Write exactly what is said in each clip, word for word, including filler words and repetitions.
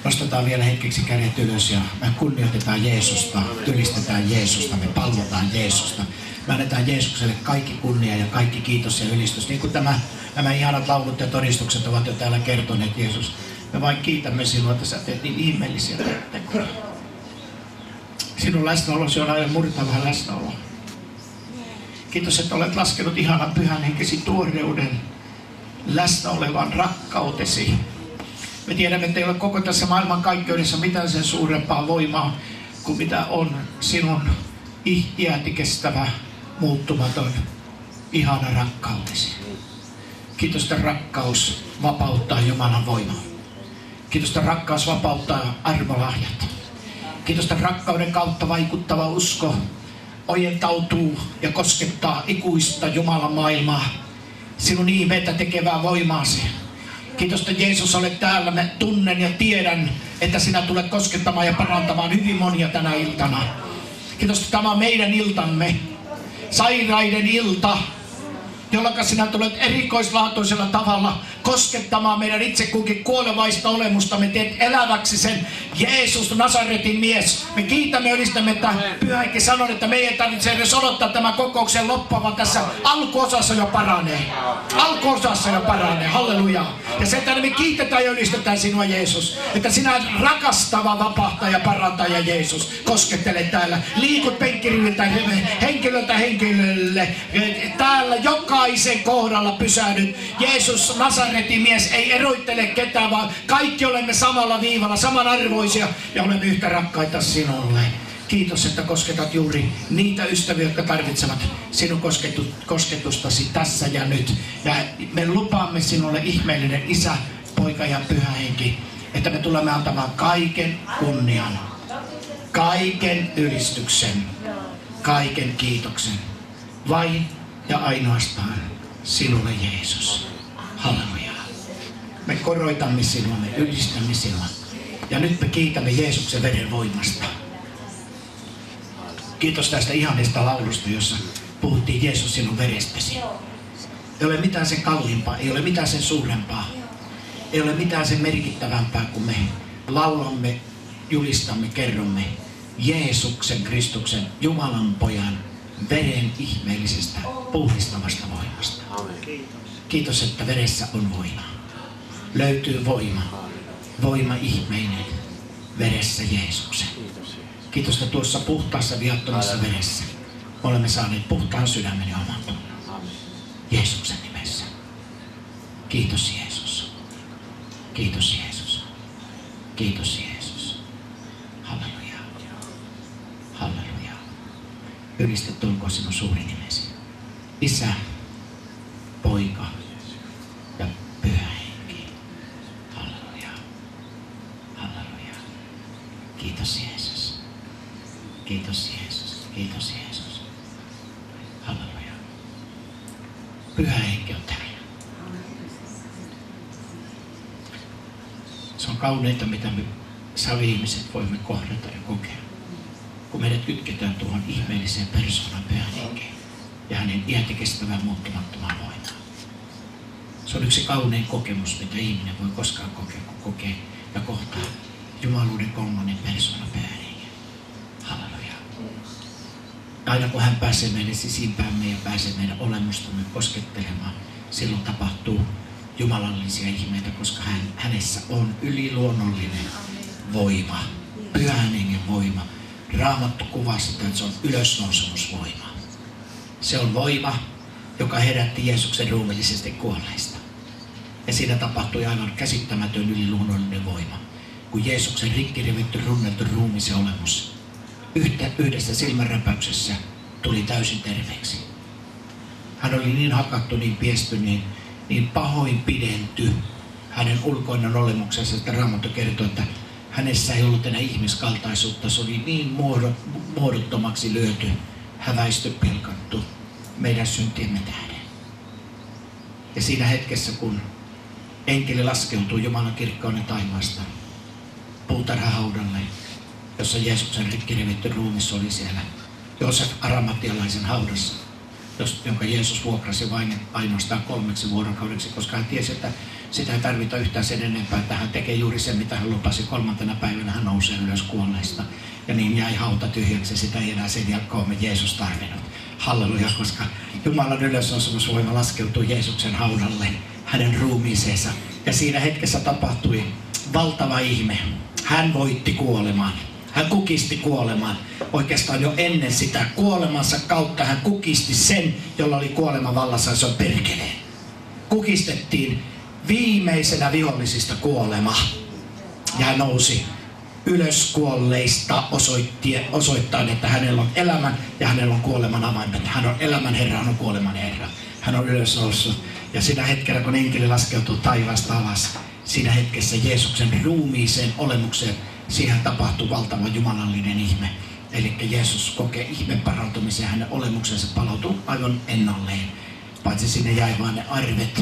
Nostetaan vielä hetkeksi kädet ylös ja me kunnioitetaan Jeesusta, ylistetään Jeesusta, me palvotaan Jeesusta. Me annetaan Jeesukselle kaikki kunnia ja kaikki kiitos ja ylistys. Niin kuin tämä, nämä ihanat laulut ja todistukset ovat jo täällä kertoneet, Jeesus. Me vain kiitämme sinua, että sä teet niin ihmeellisiä tekoja. Sinun läsnäolosi on aina murtava läsnäolo. Kiitos, että olet laskenut ihanan pyhän henkesi tuoreuden läsnä olevan rakkautesi. Me tiedämme, että ei ole koko tässä maailman kaikkeudessa mitään sen suurempaa voimaa kuin mitä on sinun iäti kestävä, muuttumaton, ihana rakkautesi. Kiitos, että rakkaus vapauttaa Jumalan voimaa. Kiitos, että rakkaus vapauttaa armolahjat. Kiitos, että rakkauden kautta vaikuttava usko ojentautuu ja koskettaa ikuista Jumalan maailmaa. Sinun ihmeitä tekevää voimaasi. Kiitos, että Jeesus olet täällä. Mä tunnen ja tiedän, että sinä tulet koskettamaan ja parantamaan hyvin monia tänä iltana. Kiitos, että tämä on meidän iltamme. Sairaiden ilta, jolloin sinä tulet erikoislaatuisella tavalla koskettamaan meidän itse kukin kuolevaista olemusta. Me teet eläväksi sen Jeesus, Nasaretin mies. Me kiitämme ja ylistämme, että Pyhä Henki sanoo, että me ei tarvitse edes odottaa tämän kokouksen loppua, vaan tässä alkuosassa jo paranee. Alkuosassa jo paranee. Halleluja. Ja sen tänne me kiitetään ja ylistetään sinua, Jeesus. Että sinä rakastava vapahtaja, parantaja Jeesus, koskettele täällä. Liikut penkkiriviltä henkilöltä henkilölle. Täällä jokaisen kohdalla pysähdyt. Jeesus, Nasaretin mies, ei eroittele ketään, vaan kaikki olemme samalla viivalla, samanarvoisia ja olemme yhtä rakkaita sinulle. Kiitos, että kosketat juuri niitä ystäviä, jotka tarvitsevat sinun kosketustasi tässä ja nyt. Ja me lupaamme sinulle, ihmeellinen Isä, Poika ja Pyhä Henki, että me tulemme antamaan kaiken kunnian, kaiken ylistyksen, kaiken kiitoksen. Vain ja ainoastaan sinulle, Jeesus. Halleluja. Me koroitamme sinua, me ylistämme sinua. Ja nyt me kiitämme Jeesuksen veren voimasta. Kiitos tästä ihanista laulusta, jossa puhuttiin Jeesus sinun verestäsi. Ei ole mitään sen kalliimpaa, ei ole mitään sen suurempaa. Ei ole mitään sen merkittävämpää, kun me laulamme, julistamme, kerromme Jeesuksen, Kristuksen, Jumalan pojan veren ihmeellisestä, puhdistavasta voimasta. Kiitos, että veressä on voima. Löytyy voima. Voima ihmeinen veressä Jeesuksen. Kiitos, että tuossa puhtaassa viattomassa veressä olemme saaneet puhtaan sydämen ja oman tunnon. Jeesuksen nimessä. Kiitos Jeesus. Kiitos Jeesus. Kiitos Jeesus. Halleluja. Halleluja. Ylistetty olkoon sinun suuri nimesi. Isä, Poika ja Pyhä Henki. Halleluja. Halleluja. Kiitos Jeesus. Kiitos Jeesus. Kiitos Jeesus. Halleluja. Pyhä Henki on täällä. Se on kauneinta, mitä me savi-ihmiset voimme kohdata ja kokea. Kun meidät kytketään tuohon ihmeelliseen persoonan Pyhän Henkeen ja hänen iäti kestävään muuttumattomaan voimaan. Se on yksi kaunein kokemus, mitä ihminen voi koskaan kokea, kun kokee ja kohtaa Jumaluuden kolmannen persoonan Pyhän Hengen. Halleluja. Aina kun hän pääsee meidän sisimpäämme ja pääsee meidän olemustamme koskettelemaan, silloin tapahtuu jumalallisia ihmeitä, koska hän, hänessä on yliluonnollinen voima, Pyhän Hengen voima. Raamattu kuvaa sitä, että se on ylösnousemusvoima. Se on voima, joka herätti Jeesuksen ruumiillisesti kuolleista. Ja siinä tapahtui aivan käsittämätön yliluonnollinen voima. Kun Jeesuksen rikkirevitty, runneltu ruumis ja olemus yhtä, yhdessä silmänräpäyksessä tuli täysin terveeksi. Hän oli niin hakattu, niin piesty, niin, niin pahoin pidenty hänen ulkoinen olemuksensa, että Raamattu kertoo, että hänessä ei ollut enää ihmiskaltaisuutta. Se oli niin muodottomaksi lyöty, häväisty, pilkattu meidän syntiemme tähden. Ja siinä hetkessä, kun enkeli laskeutui Jumalan kirkkauden taivaasta puutarhahaudalle, jossa Jeesuksen rikkirevitty ruumis oli siellä Joosef Aramatialaisen haudassa, jonka Jeesus vuokrasi vain ainoastaan kolmeksi vuorokaudeksi, koska hän tiesi, että Sitä ei tarvita yhtään sen enempää, että hän tekee juuri sen, mitä hän lupasi. Kolmantena päivänä hän nousee ylös kuolleista. Ja niin jäi hauta tyhjäksi, sitä ei enää sen jälkeen Jeesus tarvinnut. Halleluja, koska Jumalan ylösnousemusvoima laskeutui Jeesuksen haudalle, hänen ruumiiseensa. Ja siinä hetkessä tapahtui valtava ihme. Hän voitti kuolemaan. Hän kukisti kuolemaan. Oikeastaan jo ennen sitä kuolemansa kautta hän kukisti sen, jolla oli kuolema vallassa, se on perkeleen. Kukistettiin viimeisenä vihollisista kuolema. Ja hän nousi ylös kuolleista osoittain, että hänellä on elämän ja hänellä on kuoleman avaimet. Hän on elämän Herra, hän on kuoleman Herra. Hän on ylös noussut. Ja siinä hetkellä, kun enkeli laskeutuu taivaasta alas, siinä hetkessä Jeesuksen ruumiiseen olemukseen, siihen tapahtuu valtava jumalallinen ihme. Eli Jeesus kokee ihmeen parantumisen ja hänen olemuksensa palautuu aivan ennalleen. Paitsi sinne jäi vain ne arvet,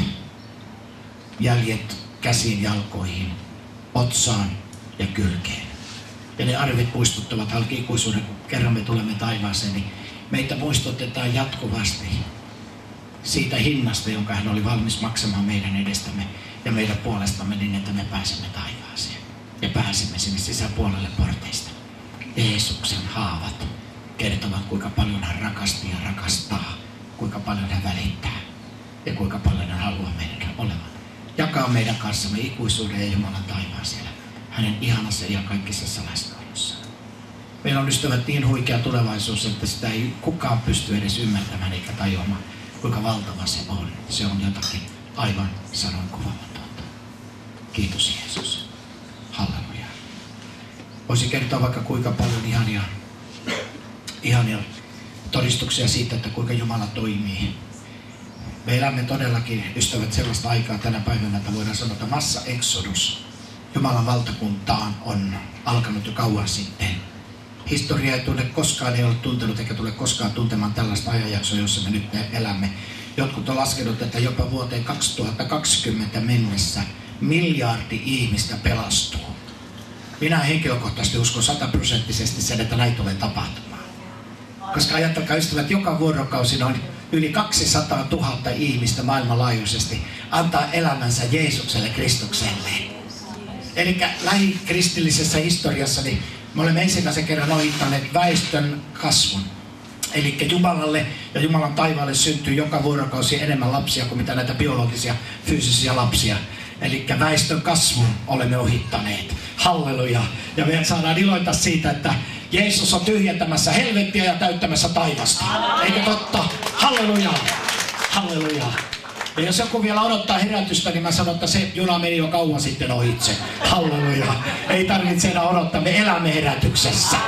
jäljet käsiin, jalkoihin, otsaan ja kylkeen. Ja ne arvet muistuttavat halki ikuisuuden, kun kerran me tulemme taivaaseen, niin meitä muistutetaan jatkuvasti siitä hinnasta, jonka hän oli valmis maksamaan meidän edestämme ja meidän puolestamme niin, että me pääsemme taivaaseen. Ja pääsemme sinne sisäpuolelle porteista. Jeesuksen haavat kertovat, kuinka paljon hän rakasti ja rakastaa, kuinka paljon hän välittää ja kuinka paljon hän haluaa meidän olevan. Jakaa meidän kanssamme ikuisuuden ja Jumalan taivaan siellä, hänen ihanassa ja kaikissa salaisuudessa. Meillä on ystävät niin huikea tulevaisuus, että sitä ei kukaan pysty edes ymmärtämään eikä tajuamaan, kuinka valtava se on. Se on jotakin aivan sanon kuvaamatonta. Kiitos Jeesus. Halleluja. Voisi kertoa vaikka kuinka paljon ihania, ihania todistuksia siitä, että kuinka Jumala toimii. Me elämme todellakin, ystävät, sellaista aikaa tänä päivänä, että voidaan sanoa, että massa-exodus Jumalan valtakuntaan on alkanut jo kauan sitten. Historia ei tunne koskaan, ei ole tuntenut eikä tule koskaan tuntemaan tällaista ajanjaksoa, jossa me nyt elämme. Jotkut on laskenut, että jopa vuoteen kaksituhattakaksikymmentä mennessä miljardi ihmistä pelastuu. Minä henkilökohtaisesti uskon sataprosenttisesti sen, että näin tulee tapahtumaan. Koska ajattelkaa ystävät, joka vuorokausi noin yli kaksisataatuhatta ihmistä maailmanlaajuisesti antaa elämänsä Jeesukselle, Kristukselle. Eli lähikristillisessä historiassa niin me olemme ensimmäisen kerran ohittaneet väestön kasvun. Eli Jumalalle ja Jumalan taivaalle syntyy joka vuorokausi enemmän lapsia kuin mitä näitä biologisia, fyysisiä lapsia. Eli väestön kasvun olemme ohittaneet. Halleluja. Ja me saadaan iloita siitä, että Jeesus on tyhjentämässä helvettiä ja täyttämässä taivasta. Eikö totta? Halleluja. Halleluja. Ja jos joku vielä odottaa herätystä, niin mä sanon, että se juna meni jo kauan sitten ohitse. Halleluja. Ei tarvitse enää odottaa, me elämme herätyksessä.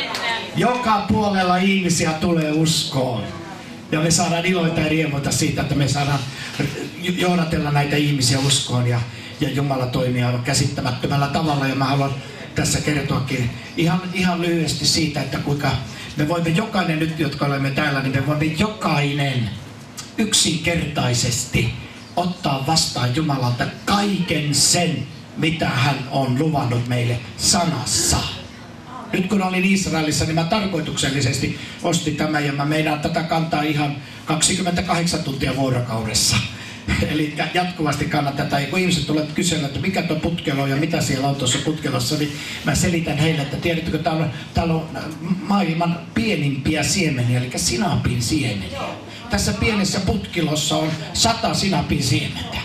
Joka puolella ihmisiä tulee uskoon. Ja me saadaan iloita ja riemuita siitä, että me saadaan johdatella näitä ihmisiä uskoon. Ja, ja Jumala toimii aivan käsittämättömällä tavalla. Ja mä haluan tässä kertoakin ihan, ihan lyhyesti siitä, että kuinka me voimme jokainen nyt, jotka olemme täällä, niin me voimme jokainen yksinkertaisesti ottaa vastaan Jumalalta kaiken sen, mitä hän on luvannut meille sanassa. Nyt kun olin Israelissa, niin mä tarkoituksellisesti ostin tämän ja mä meinaan tätä kantaa ihan kaksikymmentäkahdeksan tuntia vuorokaudessa. Eli jatkuvasti kannat tätä. Ja kun ihmiset tulevat kysyä, että mikä tuo putkelo ja mitä siellä on tuossa putkelossa, niin mä selitän heille, että tiedättekö, täällä on, täällä on maailman pienimpiä siemeniä, eli sinapin siemeniä. Tässä pienessä putkilossa on sata sinapin siementä.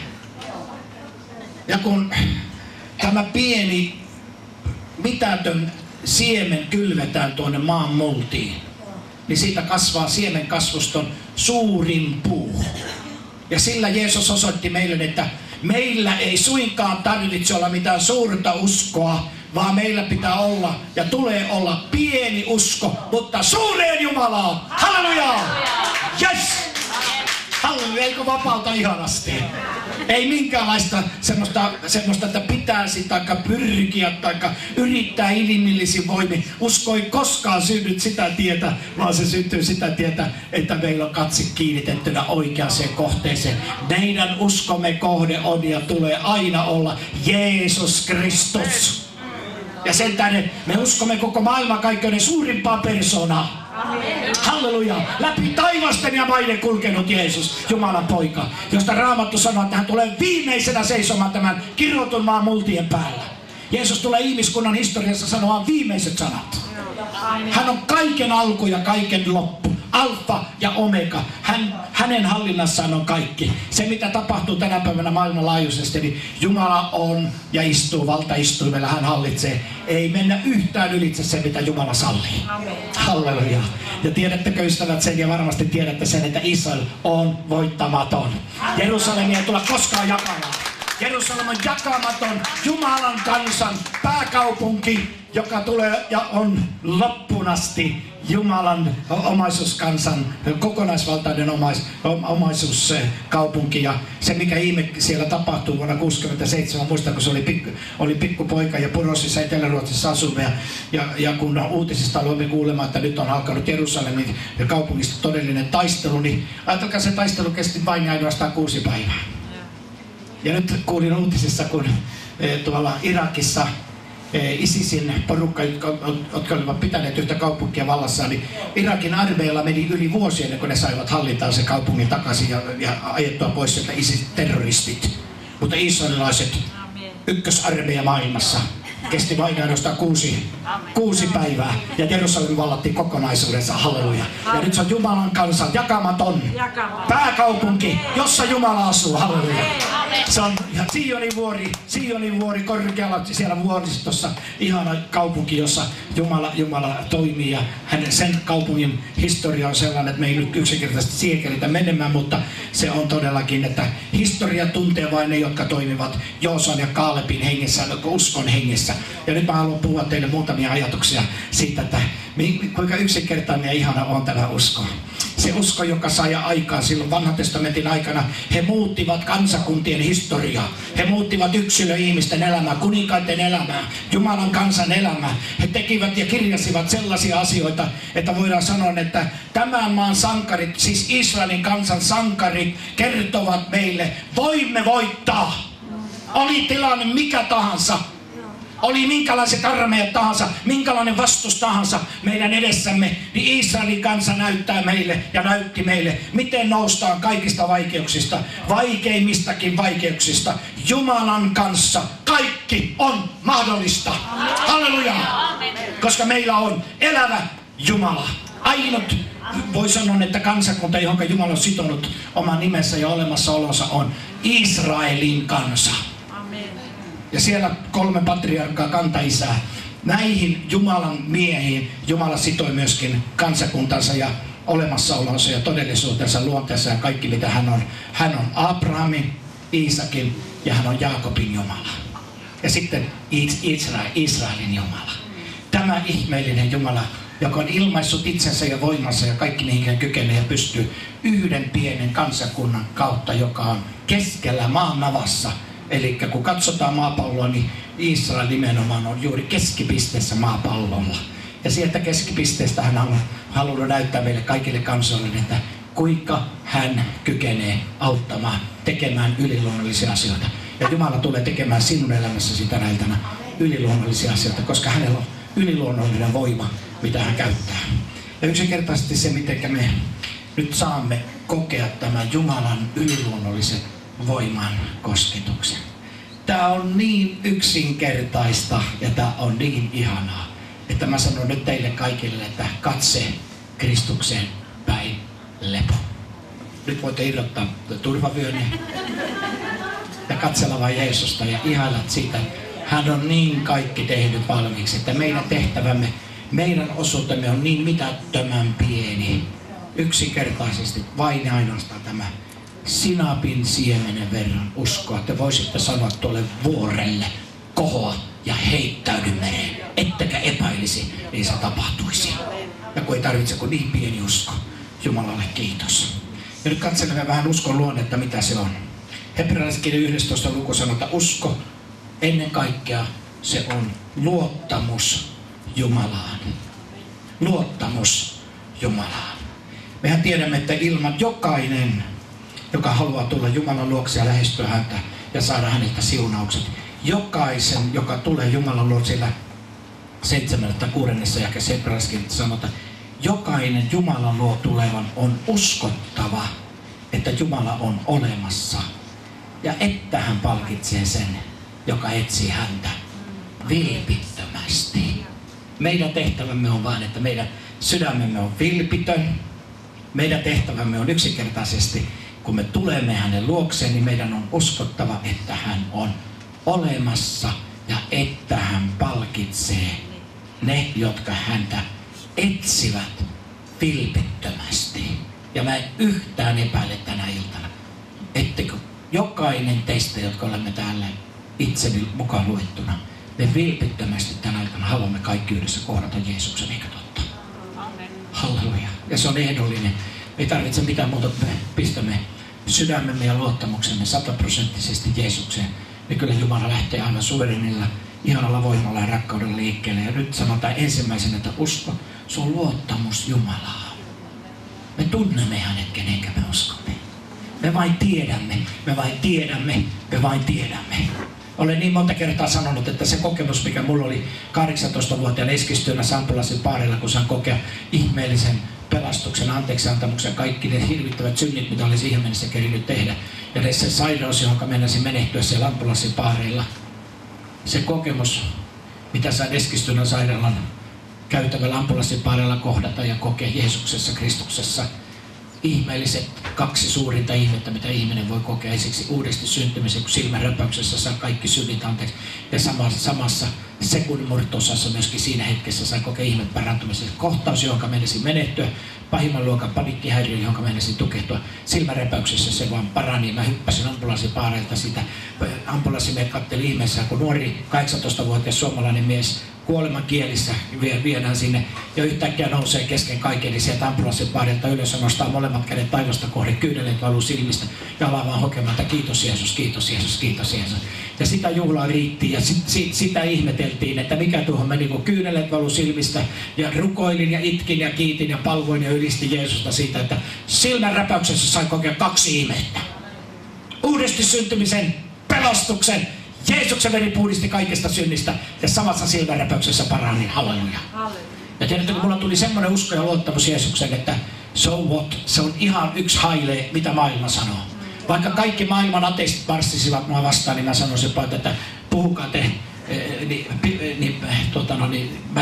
Ja kun tämä pieni mitätön siemen kylvetään tuonne maan multiin, niin siitä kasvaa siemenkasvuston suurin puu. Ja sillä Jeesus osoitti meille, että meillä ei suinkaan tarvitse olla mitään suurta uskoa, vaan meillä pitää olla ja tulee olla pieni usko, mutta suureen Jumalaan. Halleluja! Yes! Halleluja, eikö vapauta ihanasti? Ei minkäänlaista semmoista, semmoista että pitäisi tai pyrkiä tai yrittää inhimillisin voimin. Usko ei koskaan synny sitä tietä, vaan se syntyy sitä tietä, että meillä on katse kiinnitettynä oikeaan kohteeseen. Meidän uskomme kohde on ja tulee aina olla Jeesus Kristus. Ja sen tähden me uskomme koko maailmankaikkeuden suurimpaa persoonaa. Amen. Halleluja. Läpi taivasten ja maiden kulkenut Jeesus, Jumalan poika, josta Raamattu sanoo, että hän tulee viimeisenä seisomaan tämän kirjoitun maan multien päällä. Jeesus tulee ihmiskunnan historiassa sanomaan viimeiset sanat. Hän on kaiken alku ja kaiken loppu. Alfa ja omega. Hän, hänen hallinnassaan on kaikki. Se mitä tapahtuu tänä päivänä maailmanlaajuisesti, niin Jumala on ja istuu valtaistuimella. Hän hallitsee. Ei mennä yhtään ylitse se mitä Jumala sallii. Amen. Halleluja. Ja tiedättekö ystävät sen ja varmasti tiedätte sen, että Israel on voittamaton. Jerusalem ei tule koskaan jakamaan. Jerusalem on jakamaton Jumalan kansan pääkaupunki, joka tulee ja on loppuun asti Jumalan omaisuuskansan kokonaisvaltainen omais, omaisuuskaupunki. Ja se mikä ihme siellä tapahtui vuonna kuusikymmentäseitsemän, muistan kun se oli, pikku, oli pikkupoika ja Purosissa Etelä-Ruotsissa asumme. Ja, ja, ja kun uutisista aloimme kuulemaan, että nyt on alkanut Jerusalemin ja kaupungista todellinen taistelu, niin ajatelkaa se taistelu kesti vain ainoastaan kuusi päivää. Ja nyt kuulin uutisissa, kun e, tuolla Irakissa e, ISISin porukka, jotka, jotka olivat pitäneet yhtä kaupunkia vallassaan, niin Irakin armeijalla meni yli vuosi ennen kuin ne saivat hallintaan se kaupungin takaisin ja, ja ajettua pois sieltä ISIS-terroristit. Mutta israelilaiset ykkösarmeija maailmassa kesti vain ainoastaan kuusi, kuusi päivää ja Jerusalem vallattiin kokonaisuudessa, halleluja. Ja nyt se on Jumalan kansan jakamaton pääkaupunki, jossa Jumala asuu, halleluja. Se on Sionin vuori, Sionin vuori korkealla siellä vuoristossa, ihana kaupunki, jossa Jumala, Jumala toimii ja hänen, sen kaupungin historia on sellainen, että me ei nyt yksinkertaisesti siihen keritä menemään, mutta se on todellakin, että historia tuntee vain ne, jotka toimivat Joosan ja Kaalepin hengessä, uskon hengessä. Ja nyt mä haluan puhua teille muutamia ajatuksia siitä, että kuinka yksinkertainen ja ihana on tämä usko. Se usko, joka sai aikaan silloin vanhan testamentin aikana, he muuttivat kansakuntien historiaa. He muuttivat yksilöihmisten elämää, kuninkaiden elämää, Jumalan kansan elämää. He tekivät ja kirjasivat sellaisia asioita, että voidaan sanoa, että tämän maan sankarit, siis Israelin kansan sankarit, kertovat meille, voimme voittaa. Oli tilanne mikä tahansa. Oli minkälaiset armeijat tahansa, minkälainen vastus tahansa meidän edessämme, niin Israelin kansa näyttää meille ja näytti meille, miten noustaan kaikista vaikeuksista, vaikeimmistakin vaikeuksista. Jumalan kanssa kaikki on mahdollista. Halleluja! Koska meillä on elävä Jumala. Ainut, voi sanoa, että kansakunta, johon Jumala on sitonut oman nimensä ja olemassaolonsa, on Israelin kansa. Ja siellä kolme patriarkkaa, kantaisää. Näihin Jumalan miehiin Jumala sitoi myöskin kansakuntansa ja olemassaolonsa ja todellisuutensa, luonteensa ja kaikki mitä hän on. Hän on Abrahamin, Iisakin ja hän on Jaakobin Jumala. Ja sitten Israel, Israelin Jumala. Tämä ihmeellinen Jumala, joka on ilmaissut itsensä ja voimansa ja kaikki mihin hän kykenee ja pystyy yhden pienen kansakunnan kautta, joka on keskellä maan navassa. Eli kun katsotaan maapalloa, niin Israel nimenomaan on juuri keskipisteessä maapallolla. Ja sieltä keskipisteestä hän on halunnut näyttää meille kaikille kansoille, että kuinka hän kykenee auttamaan, tekemään yliluonnollisia asioita. Ja Jumala tulee tekemään sinun elämässäsi tänä iltana yliluonnollisia asioita, koska hänellä on yliluonnollinen voima, mitä hän käyttää. Ja yksinkertaisesti se, miten me nyt saamme kokea tämän Jumalan yliluonnollisen voiman kosketuksen. Tämä on niin yksinkertaista ja tämä on niin ihanaa, että mä sanon nyt teille kaikille, että katse Kristukseen päin lepo. Nyt voitte irrottaa turvavyönne ja katsella vain Jeesusta ja ihailat siitä. Hän on niin kaikki tehnyt valmiiksi, että meidän tehtävämme, meidän osuutemme on niin mitättömän pieni. Yksinkertaisesti vain ja ainoastaan tämä sinapin siemenen verran uskoa. Te voisitte sanoa tuolle vuorelle, kohoa ja heittäydy mereen, ettekä epäilisi, niin se tapahtuisi. Ja kun ei tarvitse kuin niin pieni usko, Jumalalle kiitos. Ja nyt katselemme vähän uskon luonnetta, mitä se on. Hebrealaiskirjan yhdestoista luku sanoo, että usko ennen kaikkea se on luottamus Jumalaan. Luottamus Jumalaan. Mehän tiedämme, että ilman jokainen, joka haluaa tulla Jumalan luokse ja lähestyä häntä ja saada häneltä siunaukset. Jokaisen, joka tulee Jumalan luokse, siellä seitsemännessä kuudennessa jakeessa Hebrealaiskirjassa sanotaan, jokainen Jumalan luo tulevan on uskottava, että Jumala on olemassa ja että hän palkitsee sen, joka etsii häntä vilpittömästi. Meidän tehtävämme on vain, että meidän sydämemme on vilpitön. Meidän tehtävämme on yksinkertaisesti, kun me tulemme hänen luokseen, niin meidän on uskottava, että hän on olemassa ja että hän palkitsee ne, jotka häntä etsivät vilpittömästi. Ja mä en yhtään epäile tänä iltana, ettekö jokainen teistä, jotka olemme täällä itseni mukaan luettuna, me vilpittömästi tänä iltana haluamme kaikki yhdessä kohdata Jeesuksen, eikä totta? Halleluja. Ja se on ehdollinen. Ei tarvitse mitään muuta, pistämme sydämemme ja luottamuksemme sataprosenttisesti Jeesukseen. Niin kyllä Jumala lähtee aina suverenilla, ihanalla voimalla ja rakkaudella liikkeelle. Ja nyt sanotaan ensimmäisenä, että usko, se on luottamus Jumalaa. Me tunnemme hänet, kenenkä me uskomme. Me vain tiedämme, me vain tiedämme, me vain tiedämme. Olen niin monta kertaa sanonut, että se kokemus, mikä mulla oli kahdeksantoistavuotiaana Eskilstuna Sampulasin paarilla, kun sain kokea ihmeellisen pelastuksen, anteeksiantamuksen, kaikki ne hirvittävät synnit, mitä olisi siihen mennessä kerinyt tehdä. Ja se sairaus, johon mennäisin menehtyä siellä Ampulasin paarilla. Se kokemus, mitä sain Eskilstunan sairaalan käytävällä Ampulasin paarilla kohdata ja kokea Jeesuksessa, Kristuksessa. Ihmeelliset kaksi suurinta ihmettä, mitä ihminen voi kokea. Ensiksi uudesti syntymisen, kun silmänräpäyksessä saa kaikki synnit anteeksi. Ja samassa, samassa sekunnin murto-osassa myöskin siinä hetkessä sai kokea ihmet parantumisen. Kohtaus, johon menisin menehtyä. Pahimman luokan paniikkihäiriö, johon menisin tukehtua. Silmänräpäyksessä se vaan parani. Mä hyppäsin ambulanssipaareilta sitä. Ambulanssimies katteli ihmeessä, kun nuori kahdeksantoistavuotias suomalainen mies kuoleman kielissä viedään sinne ja yhtäkkiä nousee kesken kaiken, niin sieltä ambulanssipaareilta ylös ja nostaa molemmat kädet taivasta kohden, kyyneleet valuu silmistä ja alaa vaan hokemaan, että kiitos Jeesus, kiitos Jeesus, kiitos Jeesus. Ja sitä juhlaa riitti ja sit, sit, sitä ihmeteltiin, että mikä tuohon meni, kun kyyneleet valuu silmistä ja rukoilin ja itkin ja kiitin ja palvoin ja ylistin Jeesusta siitä, että silmänräpäyksessä sain kokea kaksi ihmettä. Uudesti syntymisen, pelastuksen, Jeesuksen veri puhdisti kaikesta synnistä ja samassa silmänräpäyksessä paranin. Halleluja. Ja tiedätte, kun mulla tuli semmoinen usko ja luottamus Jeesuksen, että so what, se on ihan yksi haile, mitä maailma sanoo. Vaikka kaikki maailman ateistit marssisivat mua vastaan, niin mä sanoisin vaan, että puhukaa te, niin, niin, tuota, no, niin mä,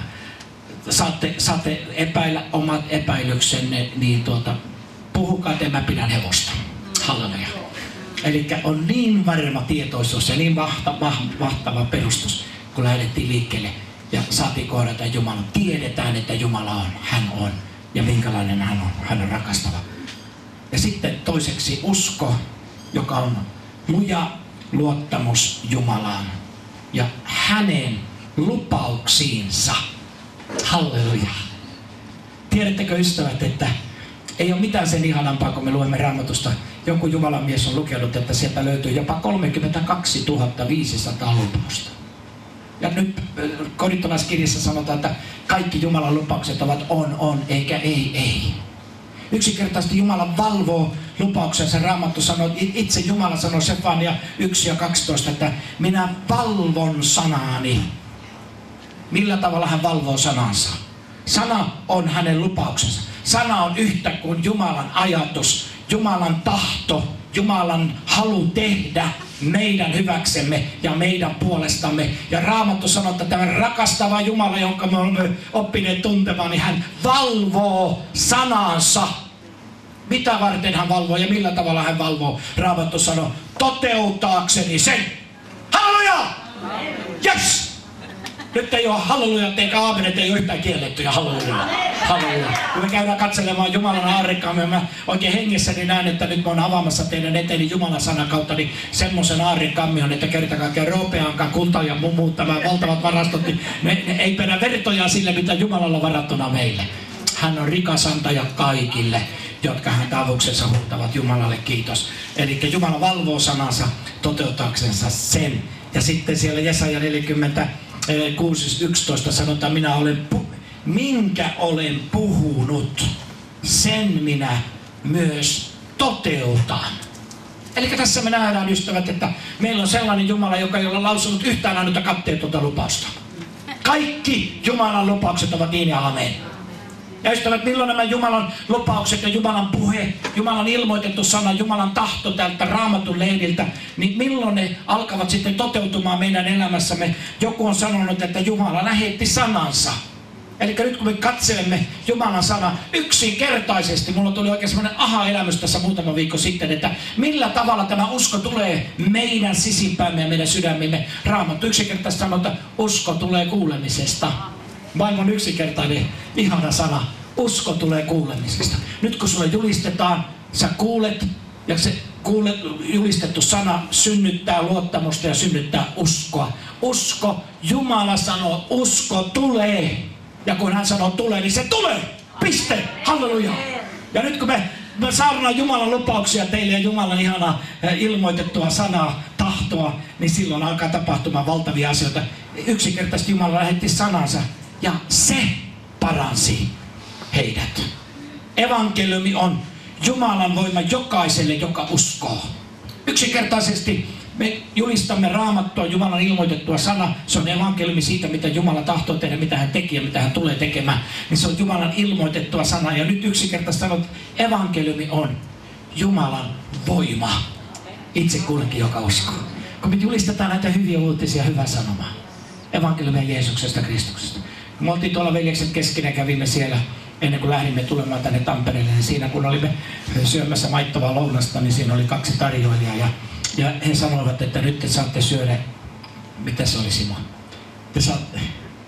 saatte, saatte epäillä omat epäilyksenne, niin tuota, puhukaa te, mä pidän hevosta. Halleluja. Eli on niin varma tietoisuus ja niin mahtava, mahtava perustus, kun lähdettiin liikkeelle ja saatiin kohdata Jumalan. Tiedetään, että Jumala on, hän on ja minkälainen hän on, hän on rakastava. Ja sitten toiseksi usko, joka on luja luottamus Jumalaan ja hänen lupauksiinsa. Halleluja. Tiedättekö ystävät, että ei ole mitään sen ihanampaa, kun me luemme Raamatusta. Joku Jumalan mies on lukenut, että sieltä löytyy jopa kolmekymmentäkaksituhatta viisisataa lupausta. Ja nyt Korintolaiskirjassa sanotaan, että kaikki Jumalan lupaukset ovat on, on, eikä ei, ei. Yksinkertaisesti Jumala valvoo lupauksensa. Raamattu sanoo, itse Jumala sanoo Sefania yksi ja kaksitoista, että minä valvon sanaani. Millä tavalla hän valvoo sanansa? Sana on hänen lupauksensa. Sana on yhtä kuin Jumalan ajatus, Jumalan tahto, Jumalan halu tehdä meidän hyväksemme ja meidän puolestamme. Ja Raamattu sanoo, että tämä rakastava Jumala, jonka me olemme oppineet tuntemaan, niin hän valvoo sanansa. Mitä varten hän valvoo ja millä tavalla hän valvoo? Raamattu sanoo, toteutaakseni sen. Halleluja! Yes! Nyt ei ole halleluja, eikä aamenet ei ole yhtään kiellettyjä. Halleluja. Halleluja. Kun me käydään katselemaan Jumalan aarrekkaamme, mä oikein hengessäni näen, että nyt mä oon avaamassa teidän eteeni Jumalan sanan kautta niin semmoisen aarrekammion, että kerta kaikkiaan roopeankaan kultaa ja muut tämä valtavat varastot, niin ne, ne ei perä vertoja sille, mitä Jumalalla on varattuna meille. Hän on rikas antaja kaikille, jotka hän avuksensa huutavat. Jumalalle kiitos. Eli Jumala valvoo sanansa toteuttaaksensa sen. Ja sitten siellä Jesaja neljäkymmentäkuusi yksitoista sanotaan, minä olen pu- minkä olen puhunut, sen minä myös toteutan. Eli tässä me nähdään, ystävät, että meillä on sellainen Jumala, joka ei ole lausunut yhtään ainoita katteetonta lupausta. Kaikki Jumalan lupaukset ovat niin ja amen. Ja ystävät, milloin nämä Jumalan lupaukset ja Jumalan puhe, Jumalan ilmoitettu sana, Jumalan tahto tältä Raamatun lehdiltä, niin milloin ne alkavat sitten toteutumaan meidän elämässämme? Joku on sanonut, että Jumala lähetti sanansa. Eli nyt kun me katselemme Jumalan sana yksinkertaisesti, mulla tuli oikein semmoinen aha-elämys tässä muutama viikko sitten, että millä tavalla tämä usko tulee meidän sisimpäämme ja meidän sydämimme. Raamattu yksinkertaisesti sanoo, että usko tulee kuulemisesta. Maailman yksinkertainen, ihana sana. Usko tulee kuulemisesta. Nyt kun sulle julistetaan, sä kuulet ja se kuulet, julistettu sana synnyttää luottamusta ja synnyttää uskoa. Usko, Jumala sanoo, usko tulee. Ja kun hän sanoo tulee, niin se tulee. Piste. Halleluja. Ja nyt kun me, me saadaan Jumalan lupauksia teille ja Jumalan ihanaa ilmoitettua sanaa, tahtoa, niin silloin alkaa tapahtumaan valtavia asioita. Yksinkertaisesti Jumala lähetti sanansa ja se paransi heidät. Evankeliumi on Jumalan voima jokaiselle, joka uskoo. Yksinkertaisesti me julistamme Raamattua, Jumalan ilmoitettua sana. Se on evankeliumi siitä, mitä Jumala tahtoo tehdä, mitä hän teki ja mitä hän tulee tekemään. Niin se on Jumalan ilmoitettua sana. Ja nyt yksinkertaisesti sanot, evankeliumi on Jumalan voima. Itse kullekin, joka uskoo. Kun me julistetaan näitä hyviä uutisia, hyvää sanomaa. Evankeliumia Jeesuksesta, Kristuksesta. Kun me oltiin tuolla veljekset kesken ja kävimme siellä ennen kuin lähdimme tulemaan tänne Tampereelle, niin siinä kun olimme syömässä maittavaa lounasta, niin siinä oli kaksi tarjoilijaa. Ja Ja he sanoivat, että nyt te saatte syödä, mitä se oli Simo? Te saatte...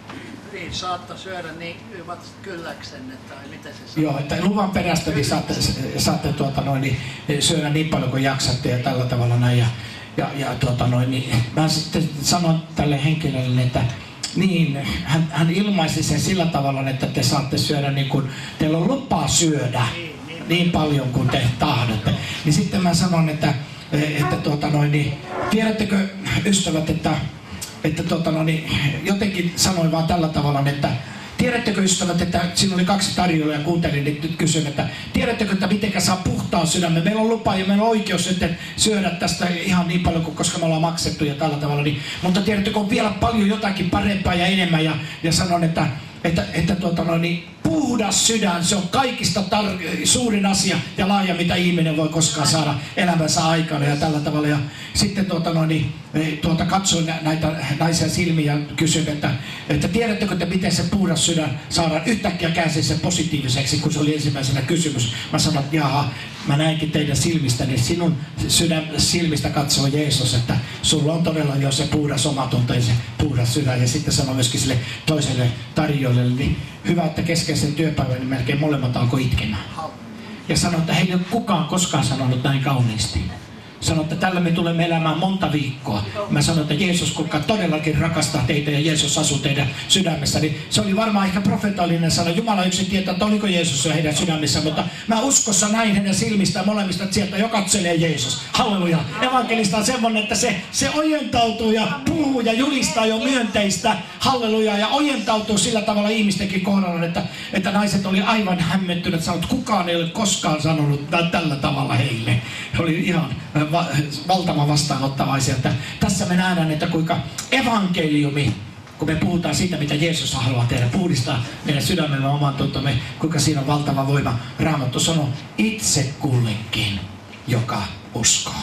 Niin, saatte syödä niin kylläksenne, tai miten se sanoo? Joo, että luvan perästä niin saatte, saatte tuota noin, niin, syödä niin paljon kuin jaksatte ja tällä tavalla näin. Ja, ja, ja tuota noin, niin mä sitten sanon tälle henkilölle, että niin, hän, hän ilmaisi sen sillä tavalla, että te saatte syödä niin kuin, teillä on lupa syödä niin, niin, niin paljon kuin te tahdotte. Niin sitten mä sanon, että että tuota noin, niin, tiedättekö ystävät, että, että tuota noin, niin, jotenkin sanoin vaan tällä tavalla, että tiedättekö ystävät, että siinä oli kaksi tarjoilua ja kuuntelin, niin nyt kysyn, että tiedättekö, että mitenkä saa puhtaan sydämen. Meillä on lupa ja meillä on oikeus sitten syödä tästä ihan niin paljon, koska me ollaan maksettu ja tällä tavalla. Niin, mutta tiedättekö, on vielä paljon jotakin parempaa ja enemmän ja, ja sanon, että Että, että tuota noin, niin puhdas sydän, se on kaikista tar- suurin asia ja laaja, mitä ihminen voi koskaan saada elämänsä aikana ja tällä tavalla. Ja sitten tuota noin, niin, tuota katsoin näitä naisia silmiin ja kysyin, että, että tiedättekö, että miten se puhdas sydän saadaan yhtäkkiä käänsin sen positiiviseksi, kun se oli ensimmäisenä kysymys. Mä sanoin, että jaha, mä näinkin teidän silmistä, niin sinun sydän, silmistä katsoo Jeesus, että sulla on todella jo se puhdas omatunto ja se puhdas sydän. Ja sitten sanoi myöskin sille toiselle tarjoilijalle, niin hyvä, että keskeisen työpäivän niin melkein molemmat alkoi itkemään. Ja sanoi, että ei ole kukaan koskaan sanonut näin kauniisti. Sanoi, että tällä me tulemme elämään monta viikkoa. Mä sanoin, että Jeesus, kuinka todellakin rakastaa teitä ja Jeesus asuu teidän sydämessä. Niin se oli varmaan ehkä profeetallinen sana. Jumala yksin tietää, että oliko Jeesus jo heidän sydämissä, mutta mä uskossa näin heidän silmistään molemmista, että sieltä jo katselee Jeesus. Halleluja. Evankelista on semmoinen, että se, se ojentautuu ja puhuu ja julistaa jo myönteistä. Halleluja. Ja ojentautuu sillä tavalla ihmistenkin kohdalla, että, että naiset oli aivan hämmentyneet. Sanoit, että kukaan ei ole koskaan sanonut tällä tavalla heille. He oli ihan valtavan vastaanottavaisia. Tässä me nähdään, että kuinka evankeliumi, kun me puhutaan siitä, mitä Jeesus haluaa tehdä, puhdistaa meidän sydämemme oman tuntomme, kuinka siinä on valtava voima. Raamattu sanoo, itse kullekin, joka uskoo.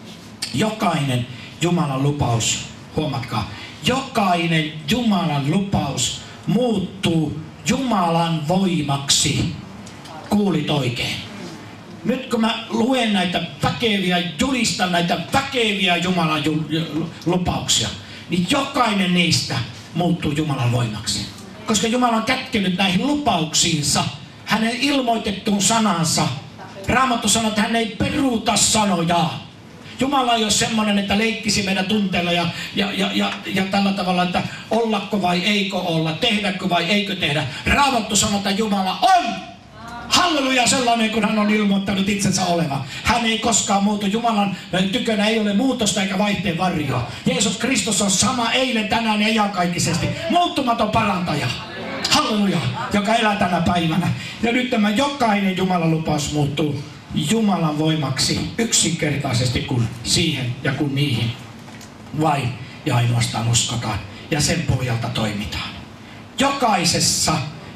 Jokainen Jumalan lupaus, huomatkaa, jokainen Jumalan lupaus muuttuu Jumalan voimaksi. Kuulit oikein. Nyt kun mä luen näitä väkeviä, julistan näitä väkeviä Jumalan lupauksia, niin jokainen niistä muuttuu Jumalan voimaksi. Koska Jumala on kätkenyt näihin lupauksiinsa, hänen ilmoitettuun sanansa. Raamattu sanoo, että hän ei peruuta sanojaan. Jumala ei ole semmoinen, että leikkisi meidän tunteella ja, ja, ja, ja, ja tällä tavalla, että ollako vai eikö olla, tehdäkö vai eikö tehdä. Raamattu sanoo, että Jumala on. Halleluja, sellainen kun hän on ilmoittanut itsensä olevan. Hän ei koskaan muutu. Jumalan tykönä ei ole muutosta eikä vaihteen varjoa. Jeesus Kristus on sama eilen, tänään ja iankaikkisesti. Muuttumaton parantaja. Halleluja, joka elää tänä päivänä. Ja nyt tämä jokainen Jumalan lupaus muuttuu Jumalan voimaksi yksinkertaisesti kun siihen ja kun niihin vain ja ainoastaan uskotaan. Ja sen pohjalta toimitaan. Jokaisessa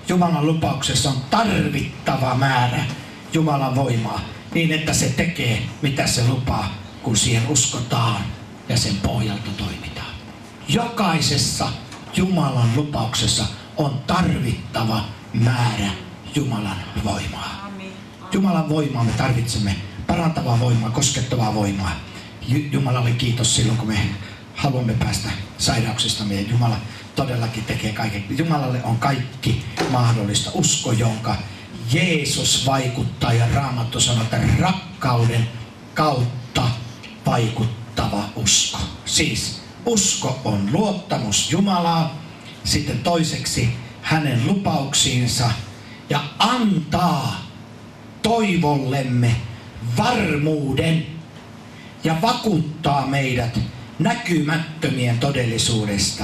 Jumalan lupauksessa on tarvittava määrä Jumalan voimaa, niin että se tekee mitä se lupaa, kun siihen uskotaan ja sen pohjalta toimitaan. Jokaisessa Jumalan lupauksessa on tarvittava määrä Jumalan voimaa. Jumalan voimaa me tarvitsemme, parantavaa voimaa, koskettavaa voimaa. Jumalalle kiitos silloin, kun me haluamme päästä sairauksistamme, ja Jumala todellakin tekee kaiken. Jumalalle on kaikki mahdollista. Usko, jonka Jeesus vaikuttaa, ja Raamattu sanoo, että rakkauden kautta vaikuttava usko. Siis usko on luottamus Jumalaan, sitten toiseksi hänen lupauksiinsa, ja antaa toivollemme varmuuden ja vakuuttaa meidät näkymättömien todellisuudesta.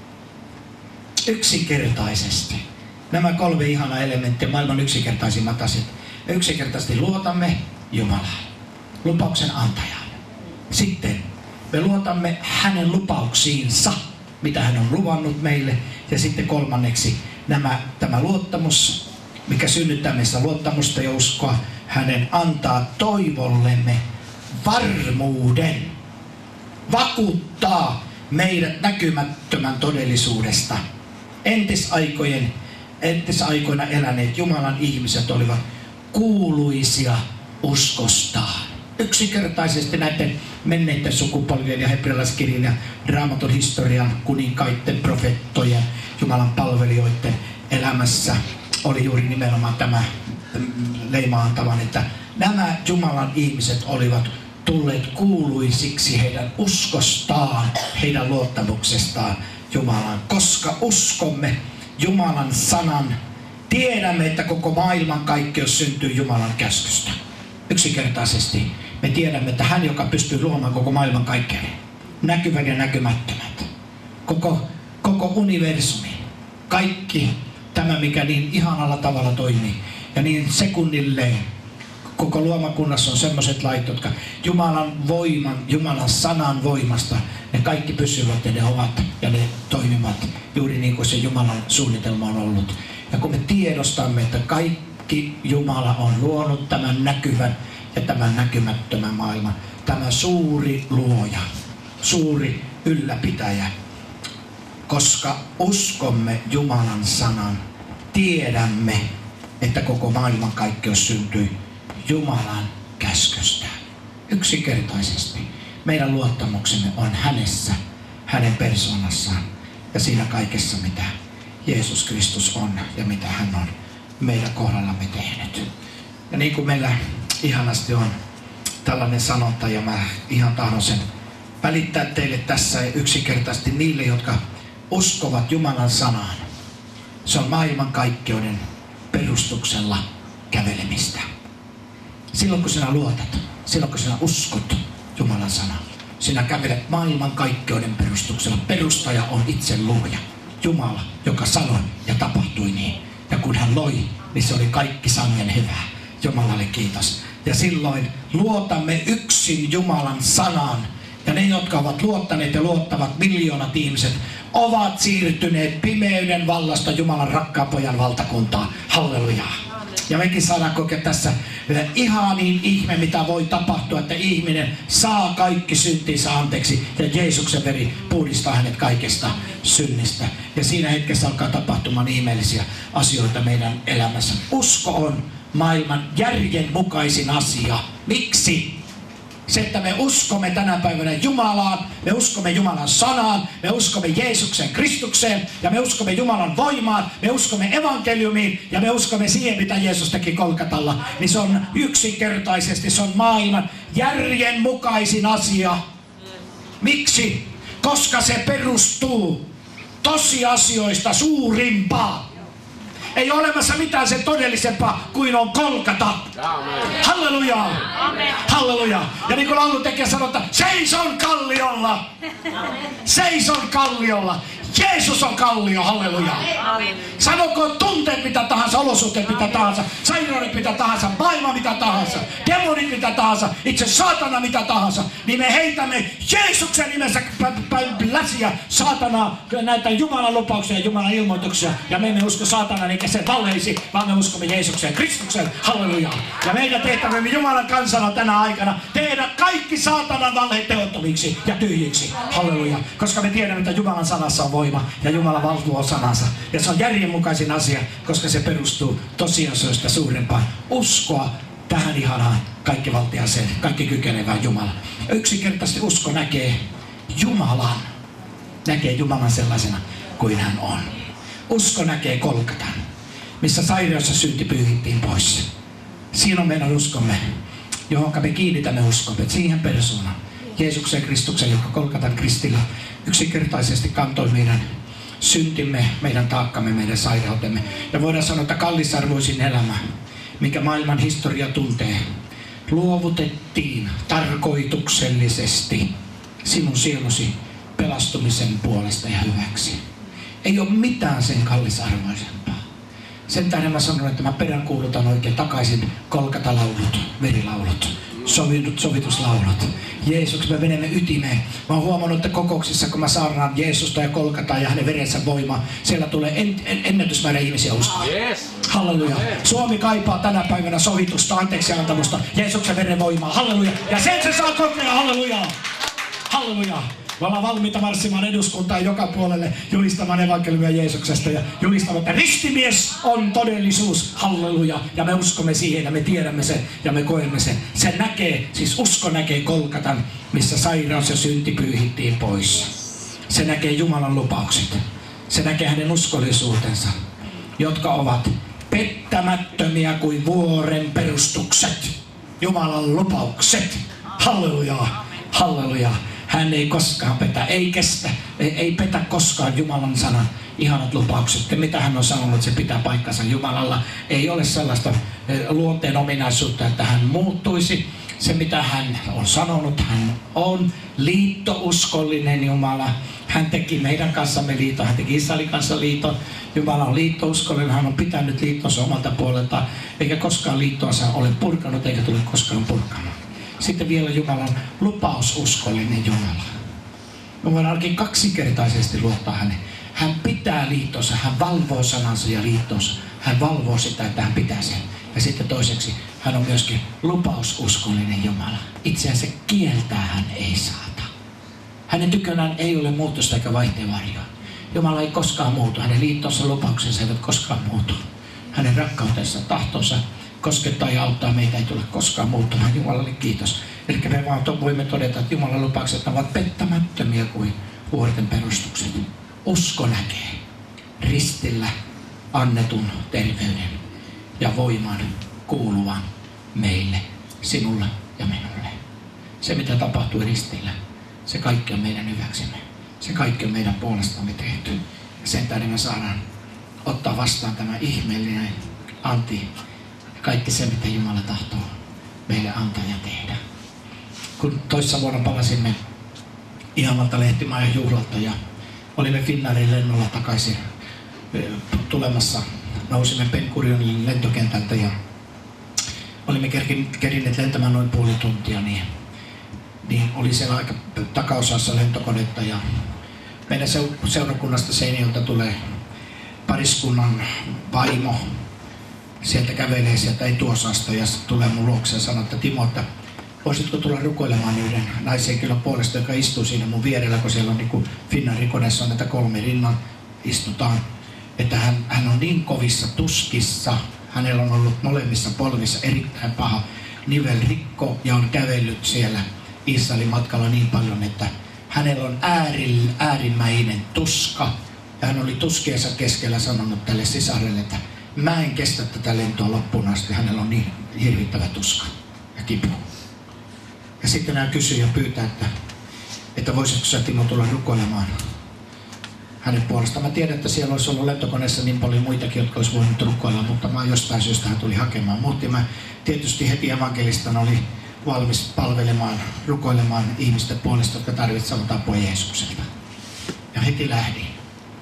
Yksinkertaisesti. Nämä kolme ihanaa elementtiä, maailman yksinkertaisimmat asiat. Me yksinkertaisesti luotamme Jumalaan, lupauksen antajaan. Sitten me luotamme hänen lupauksiinsa, mitä hän on luvannut meille. Ja sitten kolmanneksi nämä, tämä luottamus, mikä synnyttää meissä luottamusta ja uskoa, hänen antaa toivollemme varmuuden, vakuuttaa meidät näkymättömän todellisuudesta. Entisaikojen, entisaikoina eläneet Jumalan ihmiset olivat kuuluisia uskostaan. Yksinkertaisesti näiden menneiden sukupolvien ja hebrealaiskirjan ja Raamatun historian, kuninkaiden, profeettojen, Jumalan palvelijoiden elämässä oli juuri nimenomaan tämä leimaantavan, että nämä Jumalan ihmiset olivat tulleet kuuluisiksi heidän uskostaan, heidän luottamuksestaan Jumalaan. Koska uskomme Jumalan sanan, tiedämme, että koko maailman kaikkeus syntyy Jumalan käskystä. Yksinkertaisesti me tiedämme, että hän, joka pystyy luomaan koko maailman kaikkeuden, näkyvät ja näkymättömät, koko, koko universumi, kaikki tämä, mikä niin ihanalla tavalla toimii ja niin sekunnilleen, koko luomakunnassa on sellaiset lait, jotka Jumalan voiman, Jumalan sanan voimasta, ne kaikki pysyvät ja ne ovat ja ne toimivat juuri niin kuin se Jumalan suunnitelma on ollut. Ja kun me tiedostamme, että kaikki Jumala on luonut tämän näkyvän ja tämän näkymättömän maailman, tämä suuri luoja, suuri ylläpitäjä, koska uskomme Jumalan sanan, tiedämme, että koko maailmankaikkeus syntyi Jumalan käskystä. Yksinkertaisesti meidän luottamuksemme on hänessä, hänen persoonassaan ja siinä kaikessa, mitä Jeesus Kristus on ja mitä hän on meidän kohdallamme tehnyt. Ja niin kuin meillä ihanasti on tällainen sanonta, ja mä ihan tahdon sen välittää teille tässä yksinkertaisesti niille, jotka uskovat Jumalan sanaan. Se on maailmankaikkeuden perustuksella kävelemistä. Silloin kun sinä luotat, silloin kun sinä uskot Jumalan sanaan, sinä kävelet maailmankaikkeuden perustuksella. Perustaja on itse luoja, Jumala, joka sanoi ja tapahtui niin. Ja kun hän loi, niin se oli kaikki sangen hyvää. Jumalalle kiitos. Ja silloin luotamme yksin Jumalan sanaan. Ja ne, jotka ovat luottaneet ja luottavat, miljoonat ihmiset, ovat siirtyneet pimeyden vallasta Jumalan rakkaan pojan valtakuntaan. Hallelujaa. Ja mekin saadaan kokea tässä ihanin ihme, mitä voi tapahtua, että ihminen saa kaikki syntinsä anteeksi ja Jeesuksen veri puhdistaa hänet kaikesta synnistä. Ja siinä hetkessä alkaa tapahtumaan ihmeellisiä asioita meidän elämässä. Usko on maailman järjen mukaisin asia. Miksi? Se, että me uskomme tänä päivänä Jumalaan, me uskomme Jumalan sanaan, me uskomme Jeesuksen Kristukseen ja me uskomme Jumalan voimaan, me uskomme evankeliumiin ja me uskomme siihen, mitä Jeesus teki Kolkatalla, niin se on yksinkertaisesti, se on maailman järjen mukaisin asia. Miksi? Koska se perustuu tosiasioista suurimpaan. Ei ole olemassa mitään sen todellisempaa kuin on Kolkata. Halleluja! Halleluja! Ja niin kuin lauluntekijä sanoo, että seison kalliolla! Seison kalliolla! Jeesus on kallio, halleluja. Sanokoon tunteet mitä tahansa, olosuhteet mitä tahansa, sairaudet mitä tahansa, maailma mitä tahansa, demonit mitä tahansa, itse saatana mitä tahansa, niin me heitämme Jeesuksen nimessä päin läsiä saatanaa, näitä Jumalan lupauksia ja Jumalan ilmoituksia. Ja me emme usko saatanaan eikä se valheisi, vaan me uskomme Jeesukseen, Kristukseen, halleluja. Ja meidän tehtävämme Jumalan kansana tänä aikana tehdä kaikki saatanan valheet teottomiksi ja tyhjiksi, halleluja. Koska me tiedämme, että Jumalan sanassa on voima ja Jumala valvoo sanansa. Ja se on järjenmukaisin asia, koska se perustuu tosiasioista suurempaan uskoa tähän ihanaan kaikkivaltiaseen, kaikki kykenevään Jumalan. Yksinkertaisesti usko näkee Jumalan, näkee Jumalan sellaisena kuin hän on. Usko näkee Golgatan, missä sairaus ja synti pyyhittiin pois. Siinä on meidän uskomme, johon me kiinnitämme uskomme, siihen persoonaan, Jeesuksen Kristuksen, joka Golgatan kristillä yksinkertaisesti kantoi meidän syntimme, meidän taakkamme, meidän sairautemme. Ja voidaan sanoa, että kallisarvoisin elämä, mikä maailman historia tuntee, luovutettiin tarkoituksellisesti sinun sielusi pelastumisen puolesta ja hyväksi. Ei ole mitään sen kallisarvoisempaa. Sen tähden mä sanon, että mä peräänkuulutan oikein takaisin Golgata-laulut, verilaulut, sovitut, sovituslaulut. Jeesus, me menemme ytimeen. Mä oon huomannut, että kokouksissa, kun mä saarnaan Jeesusta ja Golgataa ja hänen verensä voimaa, siellä tulee en, en, ennätysmäärä ihmisiä uskoa. Yes. Halleluja. Suomi kaipaa tänä päivänä sovitusta, anteeksi antamusta, Jeesuksen veren voimaa. Halleluja. Ja sen se saa kokea. Halleluja. Halleluja. Me ollaan valmiita marssimaan eduskuntaan joka puolelle julistamaan evankeliumia Jeesuksesta ja julistamaan, että ristimies on todellisuus. Halleluja. Ja me uskomme siihen ja me tiedämme sen ja me koemme sen. Se näkee, siis usko näkee Golgatan, missä sairaus ja synti pyyhittiin pois. Se näkee Jumalan lupaukset. Se näkee hänen uskollisuutensa, jotka ovat pettämättömiä kuin vuoren perustukset. Jumalan lupaukset. Halleluja. Halleluja. Hän ei koskaan petä, ei kestä, ei, ei petä koskaan Jumalan sanan ihanat lupaukset. Ja mitä hän on sanonut, se pitää paikkansa. Jumalalla ei ole sellaista luonteen ominaisuutta, että hän muuttuisi. Se mitä hän on sanonut, hän on liittouskollinen Jumala. Hän teki meidän kanssamme liiton, hän teki Israelin kanssa liiton. Jumala on liittouskollinen, hän on pitänyt liittonsa omalta puoleltaan, eikä koskaan liittoansa ole purkanut, eikä tule koskaan purkamaan. Sitten vielä Jumalan lupaususkollinen Jumala. Me voidaan ainakin kaksinkertaisesti luottaa hänen. Hän pitää liittonsa, hän valvoo sanansa ja liittonsa. Hän valvoo sitä, että hän pitää sen. Ja sitten toiseksi, hän on myöskin lupaususkollinen Jumala. Itseänsä kieltää hän ei saata. Hänen tykönään ei ole muutosta eikä vaihteenvarjoa. Jumala ei koskaan muutu. Hänen liittonsa lupauksensa eivät koskaan muutu. Hänen rakkautensa, tahtonsa koskettaa ja auttaa meitä, ei tule koskaan muuttumaan. Jumalalle kiitos. Eli me vaan voimme todeta, että Jumalan lupaukset ovat pettämättömiä kuin vuorten perustukset. Usko näkee ristillä annetun terveyden ja voiman kuuluvan meille, sinulle ja minulle. Se mitä tapahtui ristillä, se kaikki on meidän hyväksemme. Se kaikki on meidän puolestamme tehty. Ja sen tähden me saadaan ottaa vastaan tämä ihmeellinen anti. Kaikki se, mitä Jumala tahtoo meille antaa ja tehdä. Kun toissa vuonna palasimme ihanalta Lehtimaajan juhlalta ja olimme Finnairin lennolla takaisin tulemassa, nousimme Ben Gurionin lentokentältä ja olimme kerinneet lentämään noin puoli tuntia, niin, niin oli siellä aika takaosassa lentokonetta ja meidän seurakunnasta Seinäjoelta tulee pariskunnan vaimo. Sieltä kävelee sieltä etuosasta ja tulee mun luokse ja sanoo, että Timo, että voisitko tulla rukoilemaan yhden naishenkilön puolesta, joka istuu siinä mun vierellä, kun siellä on niin kuin Finnairin koneessa on näitä kolme rinnan istutaan. Että hän, hän on niin kovissa tuskissa, hänellä on ollut molemmissa polvissa erittäin paha nivelrikko ja on kävellyt siellä Israelin matkalla niin paljon, että hänellä on äärill, äärimmäinen tuska. Ja hän oli tuskiensa keskellä sanonut tälle sisarelle, että mä en kestä tätä lentoa loppuun asti, hänellä on niin hirvittävä tuska ja kipu. Ja sitten hän kysyy ja pyytää, että, että voisitko sä Timo tulla rukoilemaan hänen puolestaan. Mä tiedän, että siellä olisi ollut lentokoneessa niin paljon muitakin, jotka olisi voinut rukoilla, mutta mä jostain syystä hän tuli hakemaan mut. Ja mä tietysti heti evankelistan oli valmis palvelemaan, rukoilemaan ihmisten puolesta, jotka tarvitsevat apua Jeesukselta. Ja heti lähdin.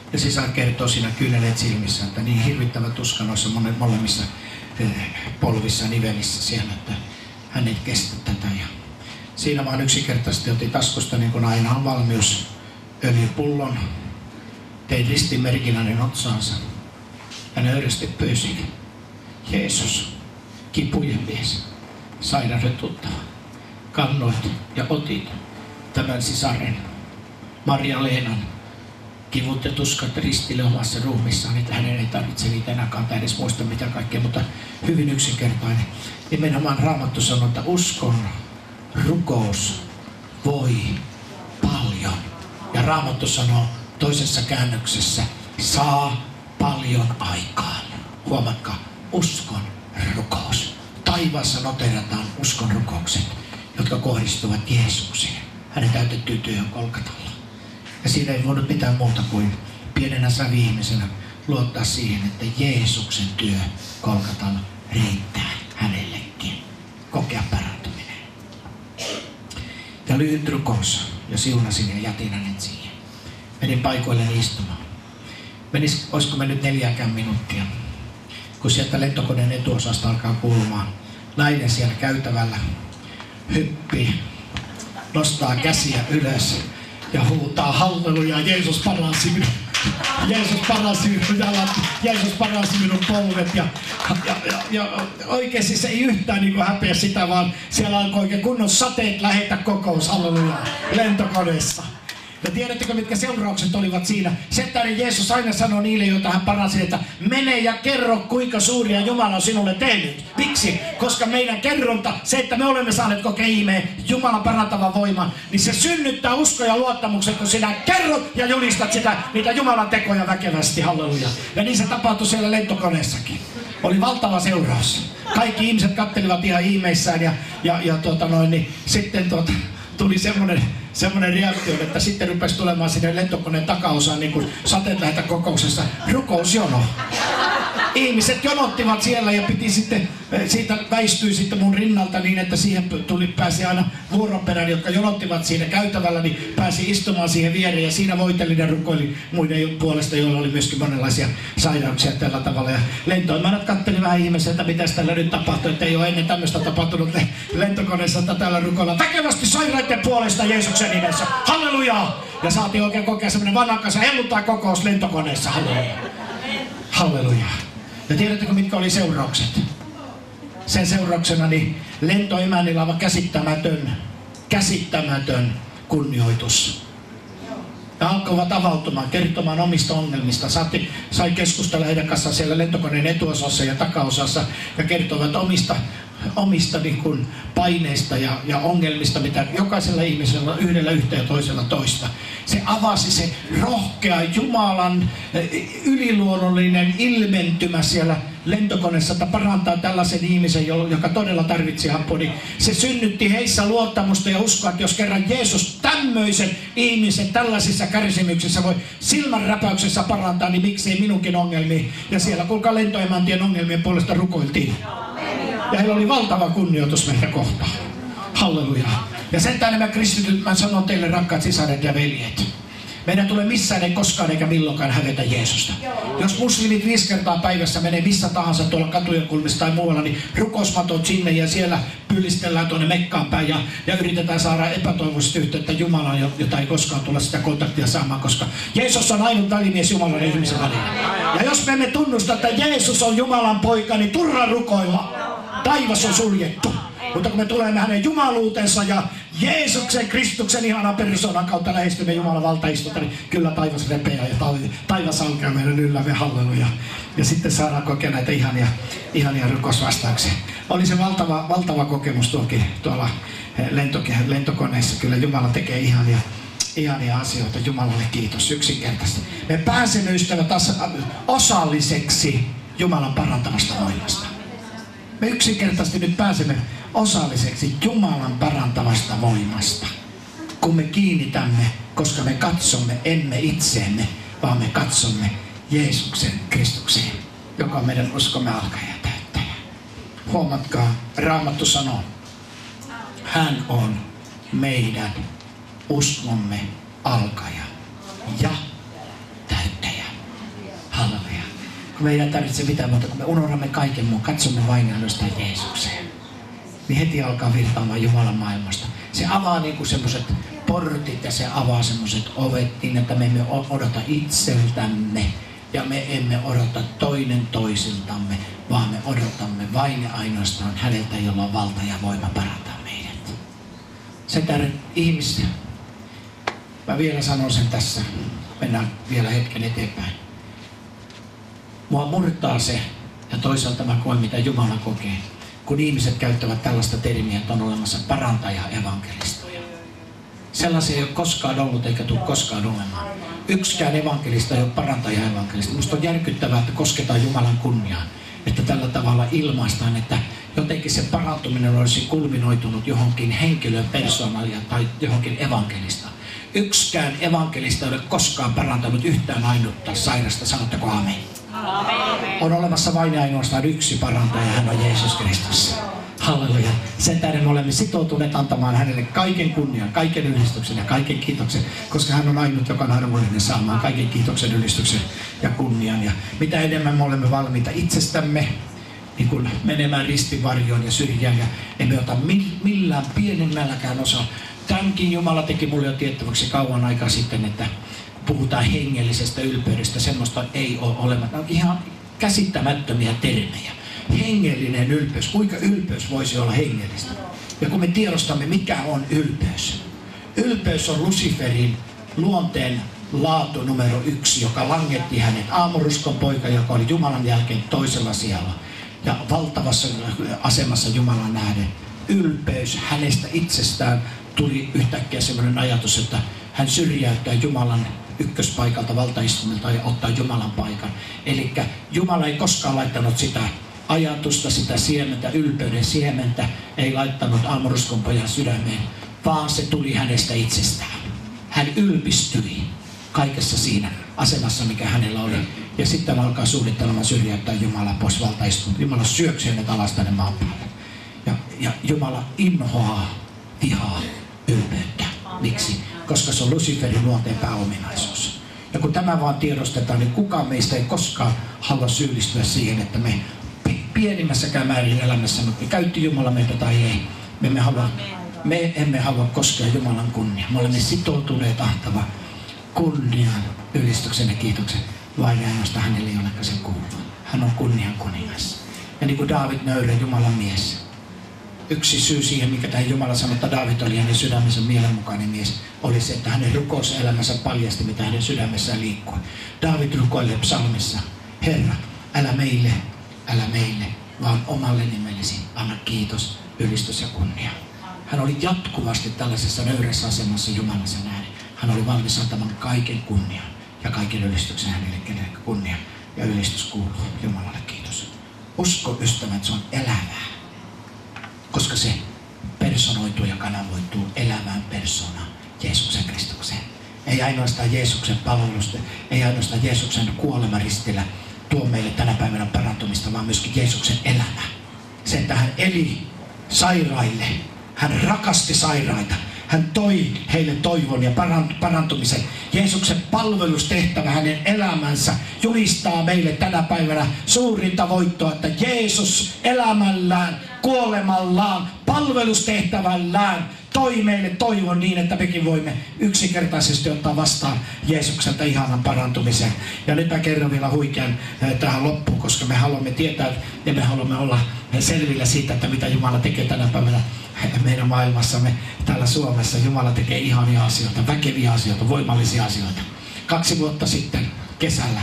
Ja sisar kertoo siinä kyyneleet silmissä, että niin hirvittävä tuska noissa molemmissa polvissa nivelissä siellä, että hän ei kestä tätä. Ja siinä vaan yksinkertaisesti otti taskusta, niin kuin aina on valmius, öljypullon, tein ristimerkin hänen otsaansa. Hän nöyrästi pyysi: Jeesus, kipujen mies, sairauden tuttava, kannoit ja otit tämän sisaren Maria-Leenan kivut ja tuskat ristille omassa ruumissaan, että hänen ei tarvitse niitä enää kantaa, edes muista mitä kaikkea, mutta hyvin yksinkertainen. Nimenomaan Raamattu sanoo, että uskon rukous voi paljon. Ja Raamattu sanoo toisessa käännöksessä, saa paljon aikaan. Huomatkaa, uskon rukous. Taivaassa noterataan uskon rukoukset, jotka kohdistuvat Jeesukseen, hänen täytettyyn työhön Golgatalla. Ja siinä ei voinut mitään muuta kuin pienenä sävi-ihmisenä luottaa siihen, että Jeesuksen työ Golgatalla riittää hänellekin. Kokea parantuminen. Ja lyhyt rukous, ja siunasin ja jätin hänet siihen. Menin paikoilleni istumaan. Menis, olisiko mennyt neljäkään minuuttia, kun sieltä lentokoneen etuosasta alkaa kuulumaan nainen siellä käytävällä hyppii, nostaa käsiä ylös ja huutaa halleluja, Jeesus paransi minun. Jeesus paransi minun jalat, Jeesus paransi minun polvet ja, ja, ja, ja oikeasti se ei yhtään niin kuin häpeä sitä, vaan siellä alkoi oikein kunnon sateet lähetä kokous, halleluja, lentokoneessa. Ja tiedättekö, mitkä seuraukset olivat siinä? Se, että Jeesus aina sanoi niille, joita hän paransi, että mene ja kerro, kuinka suuria Jumala on sinulle tehnyt. Miksi? Koska meidän kerronta, se, että me olemme saaneet kokea ihmeen Jumalan parantavan voiman, niin se synnyttää uskon ja luottamuksen, kun sinä kerrot ja julistat sitä, niitä Jumalan tekoja väkevästi. Halleluja. Ja niin se tapahtui siellä lentokoneessakin. Oli valtava seuraus. Kaikki ihmiset katselivat ihan ihmeissään ja, ja, ja tuota noin, niin sitten tuota, tuli semmoinen, semmoinen reaktio, että sitten rupesi tulemaan sinne lentokoneen takaosaan niin kuin sateet lähetä kokouksessa rukousjono. Ihmiset jonottivat siellä ja piti sitten, siitä väistyi sitten mun rinnalta niin, että siihen tuli, pääsi aina vuoroperään, jotka jonottivat siinä käytävällä, niin pääsi istumaan siihen viereen ja siinä voiteli ja rukoili muiden puolesta, joilla oli myöskin monenlaisia sairauksia tällä tavalla. Ja lentoimännät katteli vähän ihmeessä, että mitäs tällä nyt tapahtui, että ei ole ennen tämmöistä tapahtunut lentokoneessa, että täällä rukoillaan väkevästi sairaiden puolesta Jeesuksen nimessä. Halleluja! Ja saatiin oikein kokea semmoinen vanhakansa helluntai kokous lentokoneessa. Halleluja! Halleluja! Ja tiedättekö, mitkä oli seuraukset? Sen seurauksena niin lentoemännillä on käsittämätön, käsittämätön kunnioitus. Ja alkoivat avautumaan, kertomaan omista ongelmista. Saatti, sai keskustella heidän kanssaan siellä lentokoneen etuosassa ja takaosassa ja kertovat omista, omista niin kuin paineista ja, ja ongelmista, mitä jokaisella ihmisellä on yhdellä yhtä ja toisella toista. Se avasi se rohkea Jumalan yliluonnollinen ilmentymä siellä lentokoneessa, että parantaa tällaisen ihmisen, joka todella tarvitsi apua. Niin se synnytti heissä luottamusta ja uskoa, että jos kerran Jeesus tämmöisen ihmisen tällaisissa kärsimyksissä voi silmänräpäyksessä parantaa, niin miksei minunkin ongelmiin. Ja siellä kuulkaa lentoemäntien ongelmien puolesta rukoiltiin. Ja heillä oli valtava kunnioitus meitä kohtaan. Halleluja. Ja sen tähden mä kristityt, mä sanon teille, rakkaat sisaret ja veljet, meidän tulee missään ei koskaan eikä milloinkaan hävetä Jeesusta. Jos muslimit viisi kertaa päivässä menee missä tahansa tuolla katujen kulmissa tai muualla, niin rukousmatot sinne ja siellä pyllistellään tuonne Mekkaan päin ja, ja yritetään saada epätoivoisesti yhteyttä Jumalaan, jota ei koskaan tulla sitä kontaktia saamaan, koska Jeesus on ainut välimies Jumalan ja ihmisen välillä. Ja jos me emme tunnusta, että Jeesus on Jumalan poika, niin turha rukoilla. Taivas on suljettu. Mutta kun me tulemme hänen jumaluutensa ja Jeesuksen, Kristuksen ihanan persoonan kautta lähestymme Jumalan valtaistunta, niin kyllä taivas repeää ja taivas alkaa meidän yllämme, halleluja. Ja sitten saadaan kokea näitä ihania, ihania rukousvastauksia. Oli se valtava, valtava kokemus tuokin tuolla lentokoneessa. Kyllä Jumala tekee ihania, ihania asioita. Jumalalle kiitos yksinkertaisesti. Me pääsemme ystävät osalliseksi Jumalan parantavasta voimasta. Me yksinkertaisesti nyt pääsemme osalliseksi Jumalan parantavasta voimasta, kun me kiinnitämme, koska me katsomme emme itseemme, vaan me katsomme Jeesuksen Kristukseen, joka on meidän uskomme alkaja ja täyttäjä. Huomatkaa, Raamattu sanoo, hän on meidän uskomme alkaja ja täyttäjä. kun me ei tarvitse mitään muuta, kun me unohdamme kaiken muun, katsomme vain ja ainoastaan Jeesukseen, niin heti alkaa virtaamaan Jumalan maailmasta. Se avaa niinku semmoiset portit ja se avaa semmoiset ovet niin, että me emme odota itseltämme ja me emme odota toinen toisiltamme, vaan me odotamme vain ja ainoastaan häneltä, jolla on valta ja voima parantaa meidät. Se tähden ihmisiä. Mä vielä sanon sen tässä. Mennään vielä hetken eteenpäin. Mua murtaa se, ja toisaalta mä koen mitä Jumala kokee, kun ihmiset käyttävät tällaista termiä, että on olemassa parantaja-evankelistoja. Sellaisia ei ole koskaan ollut eikä tule koskaan olemaan. Yksikään evankelista ei ole parantaja-evankelista. Musta on järkyttävää, että kosketaan Jumalan kunniaan. Että tällä tavalla ilmaistaan, että jotenkin se parantuminen olisi kulminoitunut johonkin henkilön persoonalia tai johonkin evankelista. Yksikään evankelista ei ole koskaan parantanut yhtään ainutta sairasta. Sanottako aamen? Amen. On olemassa vain ja ainoastaan yksi parantaja, hän on Jeesus Kristus. Halleluja. Sen tähden olemme sitoutuneet antamaan hänelle kaiken kunnian, kaiken ylistyksen ja kaiken kiitoksen, koska hän on ainut, joka on arvollinen saamaan kaiken kiitoksen, ylistyksen ja kunnian. Ja mitä enemmän me olemme valmiita itsestämme niin kuin menemään ristivarjoon ja syrjään ja emme ota millään pienemmälläkään osaa. Tämänkin Jumala teki mulle jo tiettäväksi kauan aikaa sitten, että puhutaan hengellisestä ylpeydestä, semmoista ei ole olemassa. Ne on ihan käsittämättömiä termejä. Hengellinen ylpeys. Kuinka ylpeys voisi olla hengellistä? Ja kun me tiedostamme, mikä on ylpeys. Ylpeys on Luciferin luonteen laatu numero yksi, joka langetti hänet. Aamuruskon poika, joka oli Jumalan jälkeen toisella sijalla. Ja valtavassa asemassa Jumalan nähden. Ylpeys hänestä itsestään tuli yhtäkkiä sellainen ajatus, että hän syrjäyttää Jumalan ykköspaikalta valtaistumilta ja ottaa Jumalan paikan. Eli Jumala ei koskaan laittanut sitä ajatusta, sitä siementä, ylpeyden siementä, ei laittanut aamuruskon pojan sydämeen, vaan se tuli hänestä itsestään. Hän ylpistyi kaikessa siinä asemassa, mikä hänellä oli. Ja sitten alkaa suunnittelemaan syrjäyttää Jumala pois valtaistumilta. Jumala syöksee hänet alas tänne maan päälle. Ja, ja Jumala inhoaa, vihaa ylpeyttä. Miksi? Koska se on Luciferin luonteen pääominaisuus. Ja kun tämä vaan tiedostetaan, niin kukaan meistä ei koskaan halua syyllistyä siihen, että me pienimmässäkään määrin elämässä, mutta käytti Jumala meitä tai ei. Me emme halua, me emme halua koskea Jumalan kunnia. Me olemme sitoutuneet antava kunnian, ylistyksen ja kiitoksen vain ja ainoastaan hänelle, jollekka sen kuuluu. Hän on kunnian kuningas. Ja niin kuin Daavid nöyrä, Jumalan mies. Yksi syy siihen, mikä tämä Jumala sanoi, että Daavid oli hänen sydämensä mielenmukainen mies, oli se, että hänen rukouselämänsä paljasti, mitä hänen sydämessään liikkui. Daavid rukoilee psalmissa, Herra, älä meille, älä meille, vaan omalle nimellesi anna kiitos, ylistys ja kunnia. Hän oli jatkuvasti tällaisessa nöyrässä asemassa Jumalansa nähden. Hän oli valmis antamaan kaiken kunnian ja kaiken ylistyksen hänelle, kenelle kunnia ja ylistys kuuluu. Jumalalle kiitos. Usko, ystävät, se on elävää. Koska se personoituu ja kanavoituu elävään persoonaan, Jeesuksen Kristukseen. Ei ainoastaan Jeesuksen palvelusta, ei ainoastaan Jeesuksen kuolema ristillä tuo meille tänä päivänä parantumista, vaan myöskin Jeesuksen elämä. Se, että hän eli sairaille, hän rakasti sairaita, hän toi heille toivon ja parantumisen. Jeesuksen palvelustehtävä hänen elämänsä julistaa meille tänä päivänä suurinta voittoa, että Jeesus elämällään, kuolemallaan, palvelustehtävällään toi meille toivon niin, että mekin voimme yksinkertaisesti ottaa vastaan Jeesukselta ihanan parantumisen. Ja nyt mä kerron vielä huikean tähän loppuun, koska me haluamme tietää ja me haluamme olla selvillä siitä, että mitä Jumala tekee tänä päivänä meidän maailmassamme täällä Suomessa. Jumala tekee ihania asioita, väkeviä asioita, voimallisia asioita. Kaksi vuotta sitten kesällä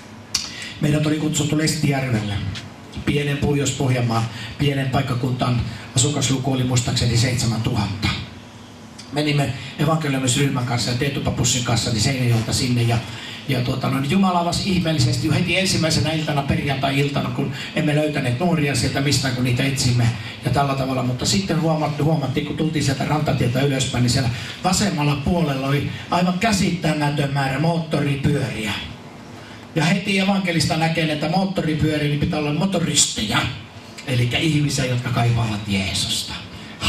meidät oli kutsuttu Lestijärvelle, pienen Pohjois-Pohjanmaan, pienen paikkakuntaan. Asukasluku oli muistaakseni seitsemäntuhatta. Menimme evankeliumisryhmän kanssa ja Teetupapussin kanssa niin Seinäjoelta sinne ja Ja tuota, no, Jumala avasi ihmeellisesti jo heti ensimmäisenä iltana, perjantai-iltana, kun emme löytäneet nuoria sieltä mistään, kun niitä etsimme ja tällä tavalla. Mutta sitten huomattiin, huomattiin kun tultiin sieltä rantatietä ylöspäin, niin siellä vasemmalla puolella oli aivan käsittämätön määrä moottoripyöriä. Ja heti evankelista näkee, että moottoripyöriä niin pitää olla motoristeja, eli ihmisiä, jotka kaipaavat Jeesusta.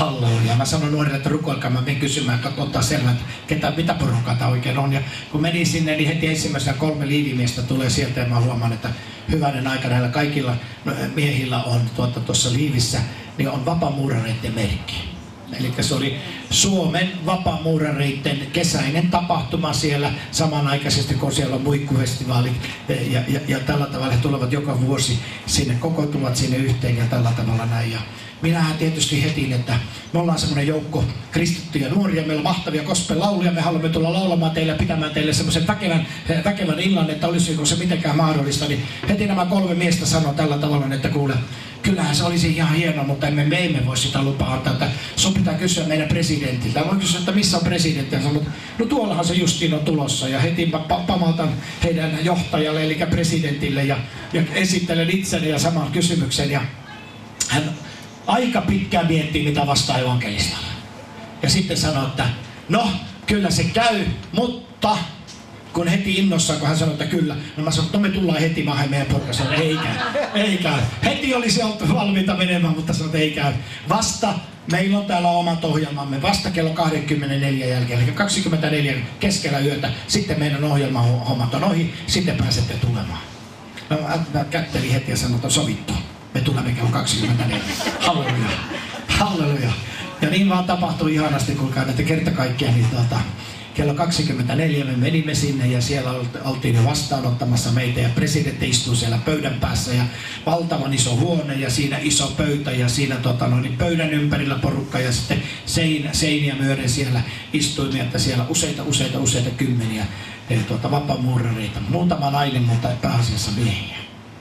Halleluja. Mä sanon nuorille, että rukoilkaa, mä menen kysymään, että ottaa selvää, että ketä, mitä porukkaa tämä oikein on. Ja kun menin sinne, niin heti ensimmäisenä kolme liivimiestä tulee sieltä ja mä huomaan, että hyvänen aika näillä kaikilla miehillä on tuota, tuossa liivissä, niin on vapaamuurareiden merkki. Eli se oli Suomen vapaamuurareiden kesäinen tapahtuma siellä samanaikaisesti, kun siellä on muikkufestivaalit ja, ja, ja tällä tavalla he tulevat joka vuosi sinne, kokoontuvat sinne yhteen ja tällä tavalla näin. Ja minähän tietysti heti, että me ollaan semmoinen joukko kristittyjä nuoria, meillä on mahtavia gospel-lauluja, me haluamme tulla laulamaan teille ja pitämään teille semmoisen väkevän, väkevän illan, että olisiko se mitenkään mahdollista, niin heti nämä kolme miestä sanoo tällä tavalla, että kuule, kyllähän se olisi ihan hienoa, mutta emme, me emme voi sitä lupaa antaa, että sun pitää kysyä meidän presidentiltä. Voin kysyä, että missä on presidentti? Ja sanoo, no tuollahan se justiin on tulossa. Ja heti pamautan heidän johtajalle, eli presidentille, ja, ja esittelen itseni ja saman kysymyksen. Ja hän aika pitkään miettii, mitä vastaa evankelistalla. Ja sitten sanoo, että no, kyllä se käy, mutta kun heti innossaan, kun hän sanoi, että kyllä, no mä sanoin, että no me tullaan heti maahan meidän porukka. Sanoin, ei käy, ei käy. Heti olisi oltu valmiita menemään, mutta sanoin, että ei käy. Vasta meillä on täällä omat ohjelmamme, vasta kello kaksikymmentäneljä jälkeen, eli kaksikymmentäneljä keskellä yötä, sitten meidän ohjelmahommat on ohi, sitten pääsette tulemaan. No mä kättelin heti ja sanoin, että on sovittu. Me tulemme kello kaksikymmentäneljä. Halleluja, halleluja. Ja niin vaan tapahtui ihanasti, kun näitä kerta kaikkiaan, niin tuota, kello kaksikymmentäneljä me menimme sinne ja siellä oltiin jo vastaanottamassa meitä ja presidentti istui siellä pöydän päässä ja valtavan iso huone ja siinä iso pöytä ja siinä tota, no, niin pöydän ympärillä porukka ja sitten seinä, seiniä myöden siellä istuimme, että siellä useita, useita, useita kymmeniä e, tuota, vapaamuurareita, muutama nainen, mutta pääasiassa miehiä.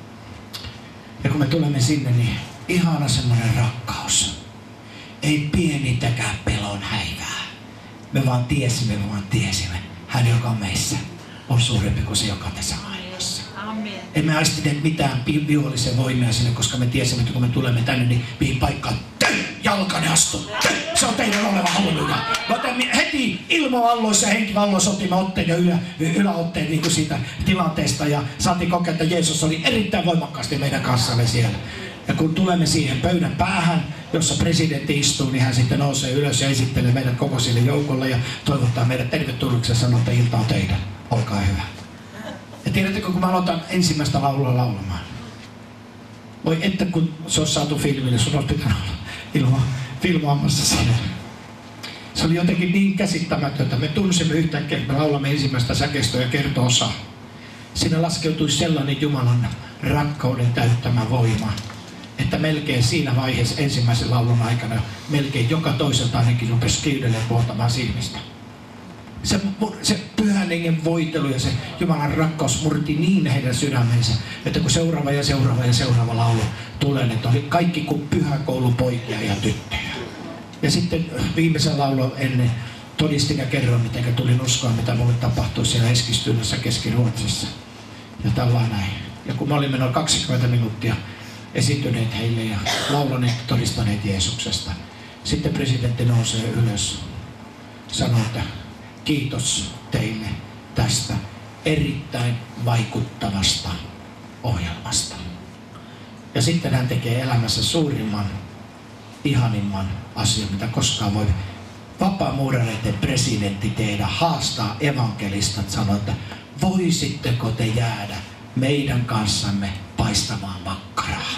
Ja kun me tulemme sinne, niin ihana semmoinen rakkaus. Ei pienitäkään pelon häivää. Me vaan tiesimme, me vaan tiesimme. Hän, joka on meissä, on suurempi kuin se, joka on tässä maailmassa. Amen. Emme aistineet mitään vihollisen voimia sinne, koska me tiesimme, että kun me tulemme tänne, niin mihin paikkaan te, jalkane astu. Te, se on teidän oleva halleluja. Heti ilmavalloissa ja henkivalloissa otimme otteen ja ylä, yläotteen niin kuin siitä tilanteesta ja saatiin kokea, että Jeesus oli erittäin voimakkaasti meidän kanssamme siellä. Ja kun tulemme siihen pöydän päähän, jossa presidentti istuu, niin hän sitten nousee ylös ja esittelee meidät koko sille joukolle ja toivottaa meidät tervetulleeksi ja sanoo, että ilta on teidän. Olkaa hyvä. Ja tiedättekö, kun mä aloitan ensimmäistä laulua laulamaan. Voi että kun se olisi saatu filmille, sun olisi pitänyt olla ilman filmaamassa siinä. Se oli jotenkin niin käsittämätöntä. Me tunsimme yhtäkkiä, että me laulamme ensimmäistä säkeistöä ja kerto-osaa. Siinä laskeutui sellainen Jumalan rakkauden täyttämä voima, että melkein siinä vaiheessa ensimmäisen laulun aikana melkein joka toiselta ainakin rupesi kiidelleen vuotamaan silmistä. Se, se pyhän hengen voitelu ja se Jumalan rakkaus murti niin heidän sydämensä, että kun seuraava ja seuraava ja seuraava laulu tulee, että oli kaikki kuin pyhäkoulupoikia ja tyttöjä. Ja sitten viimeisen laulun ennen todistin ja kerroin, miten tulin uskoa, mitä mulle tapahtui siellä Eskilstunnassa Keski-Ruotsissa. Ja tällä näin. Ja kun mä olin noin kaksikymmentä minuuttia esiintyneet heille ja laulaneet, todistaneet Jeesuksesta, sitten presidentti nousee ylös, sanoo, että kiitos teille tästä erittäin vaikuttavasta ohjelmasta. Ja sitten hän tekee elämässä suurimman, ihanimman asian, mitä koskaan voi vapaamuurareiden presidentti tehdä, haastaa evankelistat, sanoo, että voisitteko te jäädä meidän kanssamme paistamaan makkaraa.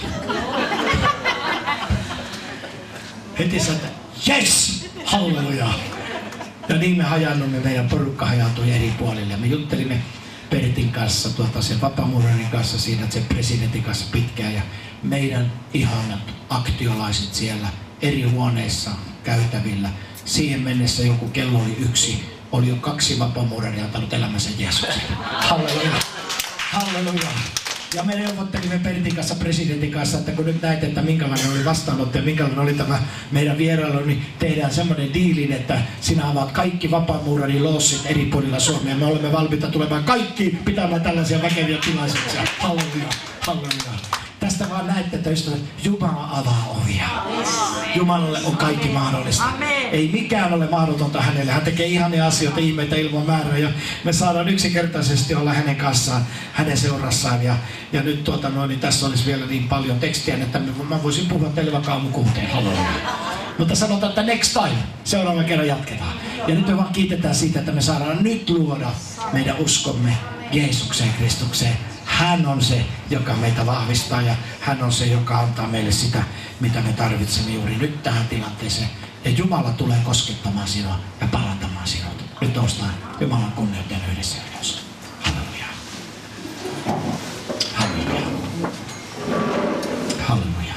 Heti sanoo, että jes, halleluja. Ja niin me hajannumme, meidän porukka hajautui eri puolille. Me juttelimme Pertin kanssa, tuota sen vapaamuurarin kanssa siinä, sen presidentin kanssa pitkään. Ja meidän ihanat aktiolaiset siellä eri huoneissa käytävillä. Siihen mennessä joku kello oli yksi. Oli jo kaksi vapaamuuraria antanut elämänsä Jeesukselle. Halleluja. Halleluja. Ja me neuvottelimme Pertin kanssa, presidentin kanssa, että kun nyt näet, että minkälainen oli vastaanotto ja minkälainen oli tämä meidän vierailu, niin tehdään semmoinen diilin, että sinä avaat kaikki vapaamuurarin loossit eri puolilla Suomea. Me olemme valmiita tulemaan kaikki pitämään tällaisia väkeviä tilaisuuksia. Halleluja. Halleluja. Tästä vaan näette, että ystävät, Jumala avaa ovia. Jumalalle on kaikki mahdollista. Ei mikään ole mahdotonta hänelle. Hän tekee ihania asioita, ihmeitä ilman määrää. Ja me saadaan yksinkertaisesti olla hänen kanssaan, hänen seurassaan. Ja, ja nyt tuota, no, niin tässä olisi vielä niin paljon tekstiä, että mä voisin puhua teille vaikka aamukuuteen. Halleluja. Mutta sanotaan, että next time, seuraavan kerran jatketaan. Ja nyt me vaan kiitetään siitä, että me saadaan nyt luoda meidän uskomme Jeesukseen, Kristukseen. Hän on se, joka meitä vahvistaa ja hän on se, joka antaa meille sitä, mitä me tarvitsemme juuri nyt tähän tilanteeseen. Ja Jumala tulee koskettamaan sinua ja parantamaan sinut. Nyt noustaan Jumalan kunnioittajan yhdessä ylös. Halleluja. Halleluja. Halleluja.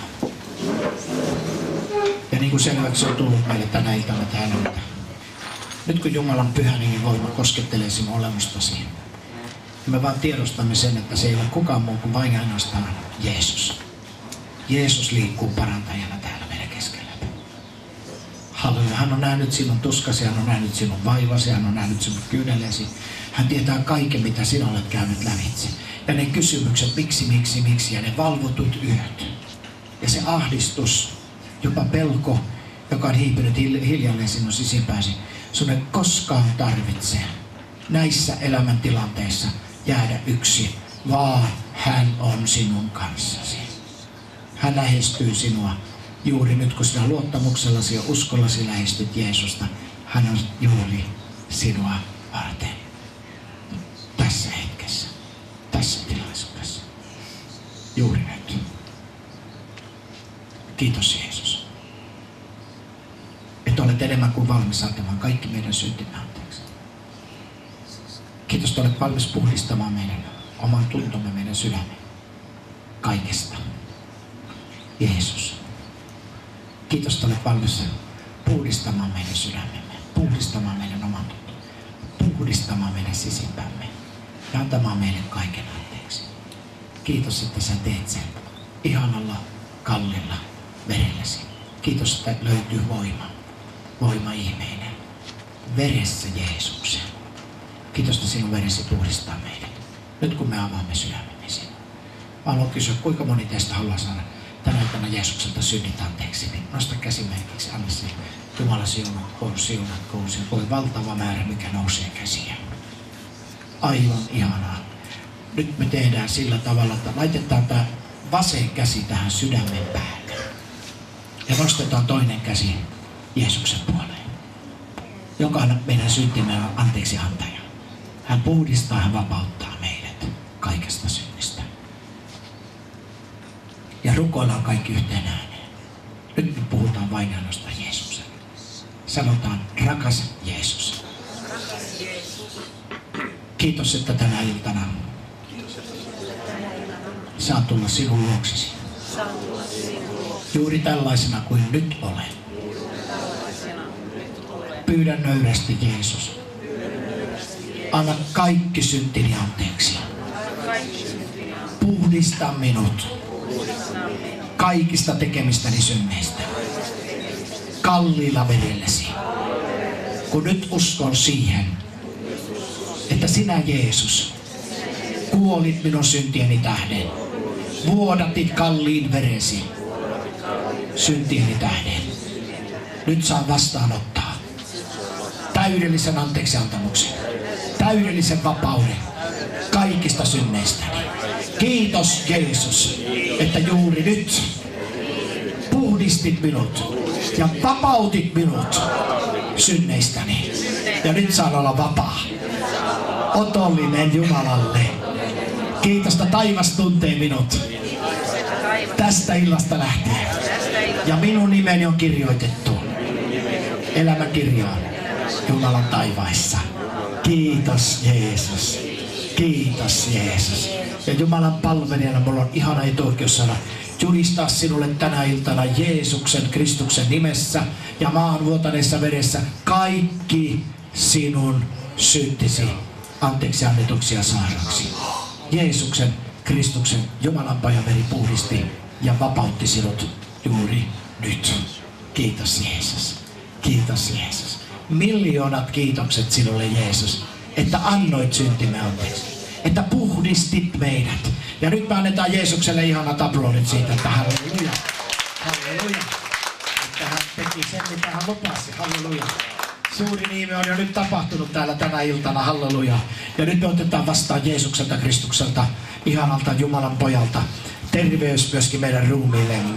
Ja niin kuin selväksi on tullut meille tänä iltana tähän on, nyt kun Jumalan pyhän hengen voima koskettelee sinun olemustasi, niin me vaan tiedostamme sen, että se ei ole kukaan muu kuin vain ainoastaan Jeesus. Jeesus liikkuu parantajana täällä meidän keskellä. Halleluja. Hän on nähnyt sinun tuskasi, hän on nähnyt sinun vaivasi, hän on nähnyt sinun kyynelesi. Hän tietää kaiken, mitä sinä olet käynyt lävitse. Ja ne kysymykset, miksi, miksi, miksi, ja ne valvotut yöt. Ja se ahdistus, jopa pelko, joka on hiipinyt hiljalleen sinun sisimpääsi. Sun ei koskaan tarvitse näissä elämäntilanteissa jäädä yksin, vaan hän on sinun kanssasi. Hän lähestyy sinua juuri nyt, kun sinä luottamuksellasi ja uskollasi lähestyt Jeesusta. Hän on juuri sinua varten. Tässä hetkessä, tässä tilaisuudessa. Juuri nyt. Kiitos Jeesus. Että olet enemmän kuin valmis antamaan kaikki meidän syntimme anteeksi. Kiitos, että olet valmis puhdistamaan meidän oman tuntomme, meidän sydämen kaikesta. Jeesus. Kiitos, että olet valmis puhdistamaan meidän sydämemme, puhdistamaan meidän oman tuntomme, puhdistamaan meidän sisimpämme ja antamaan meille kaiken anteeksi. Kiitos, että sä teet sen ihanalla, kallilla verelläsi. Kiitos, että löytyy voima, voima ihmeinen, veressä Jeesuksen. Kiitos, että sinun veresi puhdistaa meidät. Nyt kun me avaamme sydämemme sinua. Mä haluan kysyä, kuinka moni teistä haluaa saada tänä iltana Jeesukselta synnit anteeksi, niin nosta käsimerkiksi, anna se Jumala siunaa, on siunatkoon se. Voi valtava määrä, mikä nousee käsiä. Aivan ihanaa. Nyt me tehdään sillä tavalla, että laitetaan tämä vasen käsi tähän sydämen päälle. Ja nostetaan toinen käsi Jeesuksen puoleen, joka on meidän syntimme anteeksi antaja. Hän puhdistaa, hän vapauttaa meidät kaikesta synnistä. Ja rukoillaan kaikki yhteen ääneen. Nyt me puhutaan vain ainoastaan Jeesuksen. Sanotaan, rakas Jeesus. Kiitos, että tänä iltana saa tulla sinun luoksesi. Juuri tällaisena kuin nyt olen. Pyydän nöyrästi Jeesus. Anna kaikki syntini anteeksi. Puhdista minut kaikista tekemistäni synneistä. Kalliilla verellesi. Kun nyt uskon siihen, että sinä Jeesus kuolit minun syntieni tähden. Vuodatit kalliin veresi syntieni tähden. Nyt saan vastaanottaa täydellisen anteeksiantamuksen, täydellisen vapauden kaikista synneistäni. Kiitos Jeesus, että juuri nyt puhdistit minut ja vapautit minut synneistäni. Ja nyt saan olla vapaa, otollinen Jumalalle. Kiitos, että taivas tuntee minut tästä illasta lähtien. Ja minun nimeni on kirjoitettu elämäkirjaan Jumalan taivaissa. Kiitos Jeesus. Kiitos Jeesus. Ja Jumalan palvelijana mulla on ihana etuoikeus saada julistaa sinulle tänä iltana Jeesuksen Kristuksen nimessä ja maan vuotaneessa veressä kaikki sinun syntisi anteeksi annetuksi ja saarnaksi. Jeesuksen Kristuksen Jumalan Pojan veri puhdisti ja vapautti sinut juuri nyt. Kiitos Jeesus. Kiitos Jeesus. Miljoonat kiitokset sinulle Jeesus, että annoit syntimme anteeksi, että puhdistit meidät. Ja nyt me annetaan Jeesukselle ihanat aplodit siitä, että halleluja, halleluja, että hän teki sen, mitä hän lupasi, halleluja. Suuri niimi on jo nyt tapahtunut täällä tänä iltana, halleluja. Ja nyt me otetaan vastaan Jeesukselta Kristukselta, ihanalta Jumalan Pojalta, terveys myöskin meidän ruumiillemme.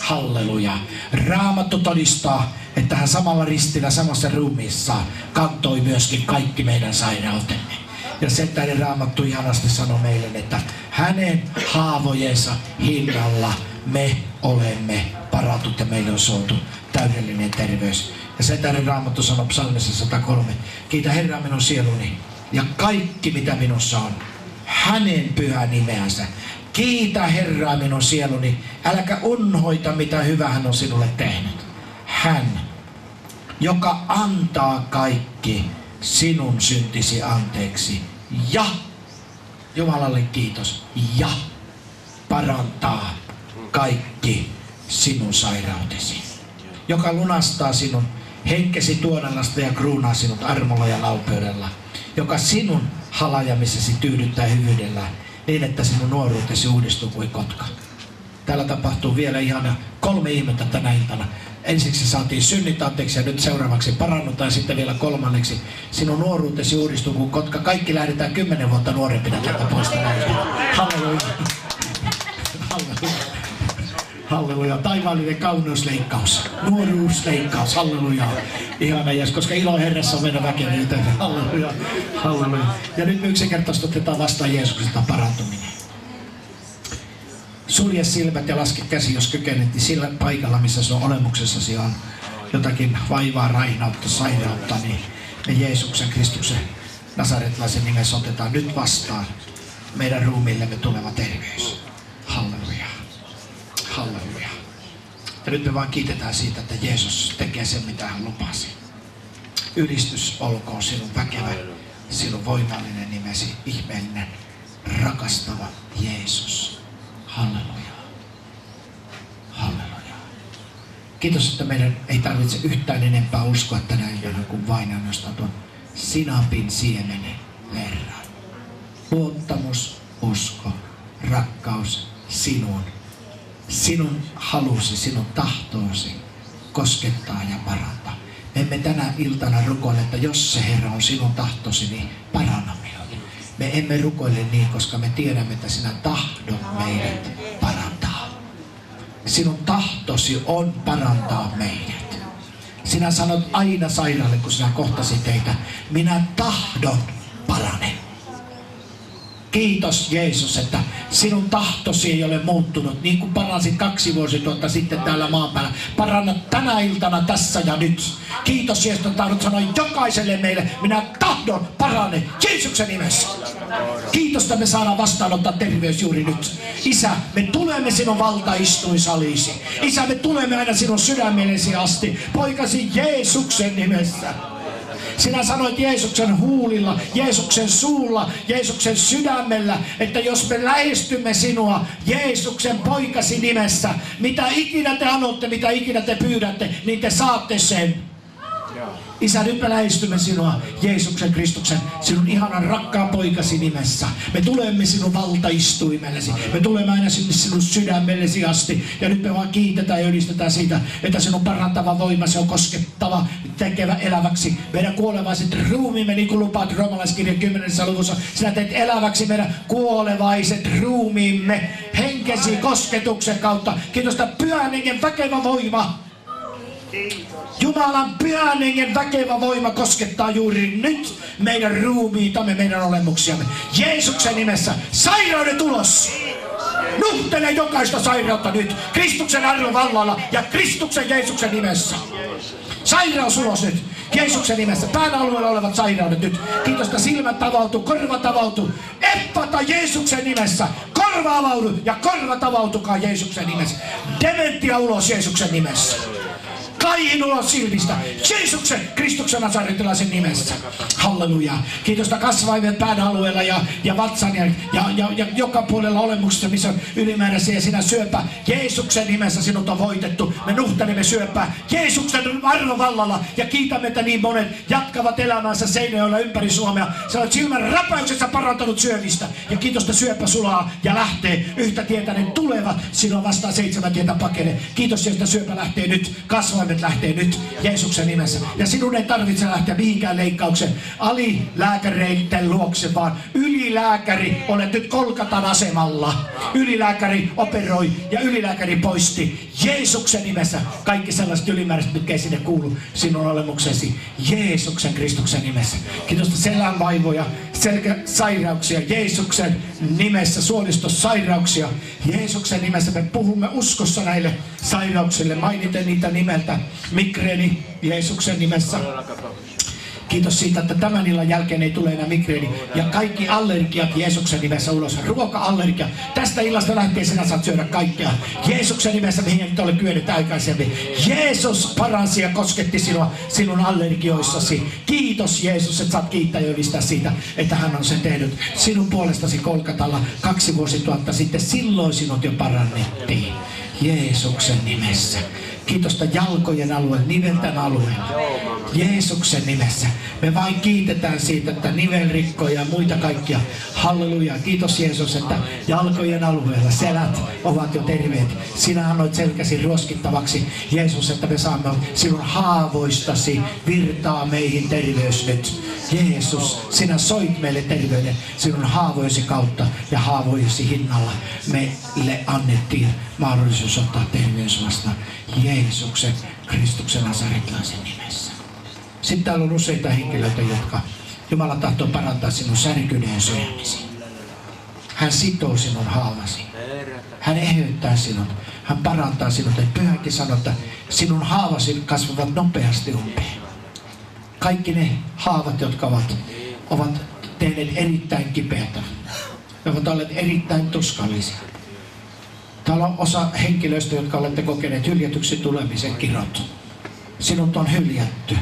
Halleluja. Raamattu todistaa, että hän samalla ristillä samassa ruumiissa kantoi myöskin kaikki meidän sairautemme. Ja sen tähden Raamattu ihanasti sanoi meille, että hänen haavojensa hinnalla me olemme paratut ja meille on suotu täydellinen terveys. Ja sen tähden Raamattu sanoi psalmissa sata kolme. Kiitä Herraa minun sieluni ja kaikki mitä minussa on, hänen pyhä nimeänsä. Kiitä Herraa minun sieluni, äläkä unhoita mitä hyvää hän on sinulle tehnyt. Hän, joka antaa kaikki sinun syntisi anteeksi ja, Jumalalle kiitos, ja parantaa kaikki sinun sairautesi. Joka lunastaa sinun henkesi tuonellasta ja kruunaa sinut armolla ja laupeudella. Joka sinun halajamisesi tyydyttää hyvyydellä niin, että sinun nuoruutesi uudistuu kuin kotka. Täällä tapahtuu vielä ihan kolme ihmettä tänä iltana. Ensiksi saatiin synnit anteeksi ja nyt seuraavaksi parannutaan ja sitten vielä kolmanneksi sinun nuoruutesi uudistuu kuin kotka. Kaikki lähdetään kymmenen vuotta nuorempina tätä pois tänä iltana. Halleluja. Halleluja. Halleluja. Taivaallinen kauneusleikkaus. Nuoruusleikkaus. Halleluja. Ihana jäs, koska ilo Herrassa on meidän väkevyyteen. Halleluja. Halleluja. Ja nyt me yksinkertaisesti otetaan vastaan Jeesukselta parantuminen. Sulje silmät ja laske käsi, jos kykenet, niin sillä paikalla, missä sun olemuksessasi on jotakin vaivaa, raihnautta, sairautta, niin me Jeesuksen, Kristuksen, nasaretlaisen nimessä otetaan nyt vastaan meidän ruumiillemme tuleva terveys. Halleluja. Halleluja. Ja nyt me vaan kiitetään siitä, että Jeesus tekee sen, mitä hän lupasi. Ylistys olkoon sinun väkevä, sinun voimallinen nimesi, ihmeellinen, rakastava Jeesus. Halleluja. Halleluja. Kiitos, että meidän ei tarvitse yhtään enempää uskoa tänä iltana kuin vain ainoastaan tuon sinapin siemenen verran. Luottamus, usko, rakkaus sinuun. Sinun halusi, sinun tahtoosi koskettaa ja parantaa. Me emme tänä iltana rukoile, että jos se Herra on sinun tahtosi, niin paranna minut. Me emme rukoile niin, koska me tiedämme, että sinä tahdot meidät parantaa. Sinun tahtosi on parantaa meidät. Sinä sanot aina sairaalle, kun sinä kohtasit teitä, minä tahdon parane. Kiitos Jeesus, että sinun tahtosi ei ole muuttunut niin kuin paransit kaksi vuosituhatta sitten täällä maan päällä. Paranna tänä iltana tässä ja nyt. Kiitos Jeesus, että tahdot sanoa jokaiselle meille, minä tahdon parane Jeesuksen nimessä. Kiitos, että me saadaan vastaanottaa terveys juuri nyt. Isä, me tulemme sinun valtaistuinsalisi. Isä, me tulemme aina sinun sydämellesi asti. Poikasi Jeesuksen nimessä. Sinä sanoit Jeesuksen huulilla, Jeesuksen suulla, Jeesuksen sydämellä, että jos me lähestymme sinua Jeesuksen poikasi nimessä, mitä ikinä te anotte, mitä ikinä te pyydätte, niin te saatte sen. Isä, nyt me lähestymme sinua, Jeesuksen Kristuksen, sinun ihanan rakkaan poikasi nimessä. Me tulemme sinun valtaistuimellesi. Me tulemme aina sinne sinun sydämellesi asti. Ja nyt me vaan kiitetään ja ylistetään siitä, että sinun parantava voimasi on koskettava, tekevä eläväksi meidän kuolevaiset ruumiimme, niin kuin lupaat roomalaiskirjan kymmenennessä luvussa. Sinä teet eläväksi meidän kuolevaiset ruumiimme henkesi kosketuksen kautta. Kiitos, että pyhän hengen väkevä voima. Jumalan pyhän hengen väkevä voima koskettaa juuri nyt meidän ruumiitamme, meidän olemuksiamme. Jeesuksen nimessä sairauden ulos. Nuhtele jokaista sairautta nyt Kristuksen arvon vallalla ja Kristuksen Jeesuksen nimessä. Sairaus ulos nyt Jeesuksen nimessä. Pään alueella olevat sairaudet nyt. Kiitos, että silmät avautuu, korvat avautuu. Eppata Jeesuksen nimessä. Korva avaudu ja korvat avautukaa Jeesuksen nimessä. Dementia ulos Jeesuksen nimessä. Kaihin ulos silmistä. Jeesuksen, Kristuksen nasaretilaisen nimessä. Halleluja. Kiitos, että kasvaimet pään alueella ja, ja vatsan ja, ja, ja, ja joka puolella olemuksessa, missä on ylimääräisiä ja sinä syöpä. Jeesuksen nimessä sinut on voitettu. Me nuhtelemme syöpää Jeesuksen arvovallalla ja kiitämme, että niin monet jatkavat elämänsä Seinäjoella ympäri Suomea. Sä olet silmän räpäyksessä parantanut syövistä. Ja kiitos, että syöpä sulaa ja lähtee. Yhtä tietä ne tulevat. Sinua vastaan seitsemän tietä pakene. Kiitos, että syöpä lähtee nyt. Kasvaimet kivunlievät lähtee nyt Jeesuksen nimessä. Ja sinun ei tarvitse lähteä mihinkään leikkaukseen alilääkäreiden luokse, vaan ylilääkäri, olet nyt Kolkatan asemalla. Ylilääkäri operoi ja ylilääkäri poisti Jeesuksen nimessä kaikki sellaiset ylimääräiset, mitkä ei sinne kuulu sinun olemuksesi. Jeesuksen Kristuksen nimessä. Kiitos selän vaivoja, selkäsairauksia Jeesuksen nimessä, suolistussairauksia Jeesuksen nimessä. Me puhumme uskossa näille sairauksille, mainiten niitä nimeltä. Migreeni Jeesuksen nimessä. Kiitos siitä, että tämän illan jälkeen ei tule enää migreeni. Ja kaikki allergiat Jeesuksen nimessä ulos. Ruoka-allergia. Tästä illasta lähtien sinä saat syödä kaikkea. Jeesuksen nimessä, mihin et ole kyennyt aikaisemmin. Jeesus paransi ja kosketti sinua sinun allergioissasi. Kiitos Jeesus, että saat kiittää ja ylistää siitä, että hän on sen tehnyt sinun puolestasi Kolkatalla kaksi vuosituhatta sitten. Silloin sinut jo parannettiin. Jeesuksen nimessä. Kiitos jalkojen alueen, nivelten alueen. Jeesuksen nimessä. Me vain kiitetään siitä, että nivelrikkoja ja muita kaikkia. Halleluja. Kiitos Jeesus, että jalkojen alueella selät ovat jo terveet. Sinä annoit selkäsi ruoskittavaksi. Jeesus, että me saamme sinun haavoistasi virtaa meihin terveys nyt. Jeesus, sinä soit meille terveyden sinun haavoisi kautta ja haavoisi hinnalla. Meille annettiin mahdollisuus ottaa terveys vastaan. Jeesuksen Kristuksen nasaretlaisen nimessä. Sitten täällä on useita henkilöitä, jotka Jumala tahtoo parantaa sinun särkyneen sydämesi. Hän sitoo sinun haavasi. Hän eheyttää sinut. Hän parantaa sinut. Ja Pyhäkin sanoo, että sinun haavasi kasvavat nopeasti umpeen. Kaikki ne haavat, jotka ovat, ovat tehneet erittäin kipeätä. Ne ovat olleet erittäin tuskallisia. Täällä on osa henkilöistä, jotka olette kokeneet hyljätyksi tulemisen kirot. Sinut on hyljätty.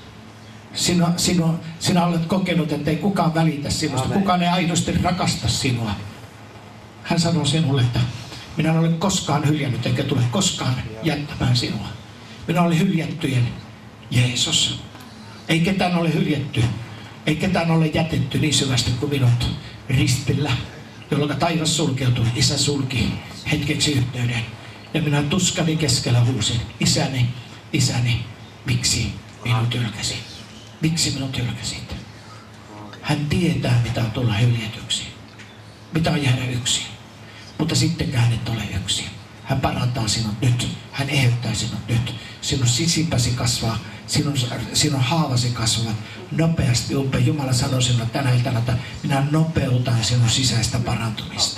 Sinä, sinä, sinä olet kokenut, että ei kukaan välitä sinusta. Amen. Kukaan ei aidosti rakasta sinua. Hän sanoo sinulle, että minä en ole koskaan hyljännyt eikä tule koskaan jättämään sinua. Minä olen hyljättyjen Jeesus. Ei ketään ole hyljätty. Ei ketään ole jätetty niin syvästi kuin minut ristillä, jolloin taivas sulkeutui. Isä sulki hetkeksi yhteyden. Ja minä tuskani keskellä huusin, isäni, isäni, miksi minut hylkäsit? Miksi minut hylkäsit? Hän tietää, mitä on tulla hyljätyksi. Mitä on jäädä yksin. Mutta sittenkään et ole yksin. Hän parantaa sinut nyt. Hän eheyttää sinut nyt. Sinun sisimpäsi kasvaa. Sinun, sinun haavasi kasvavat nopeasti umpeen. Jumala sanoi sinulle tänä iltana, että minä nopeutan sinun sisäistä parantumista.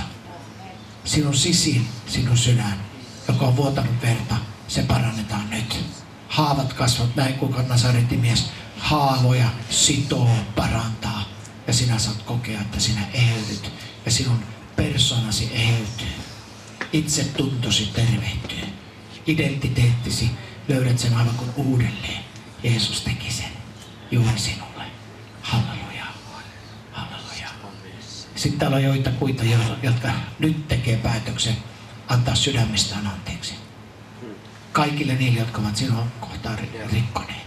Sinun sisin, sinun sydän, joka on vuotanut verta, se parannetaan nyt. Haavat kasvavat näin kuin Nasarettimies. Haavoja sitoo, parantaa. Ja sinä saat kokea, että sinä eheydyt. Ja sinun persoonasi eheytyy. Itsetuntosi tervehtyy. Identiteettisi löydät sen aivan kuin uudelleen. Jeesus teki sen juuri sinulle. Halleluja. Halleluja. Sitten täällä on joitakuita, jotka nyt tekee päätöksen antaa sydämestään anteeksi. Kaikille niille, jotka ovat sinua kohtaan rikkoneet.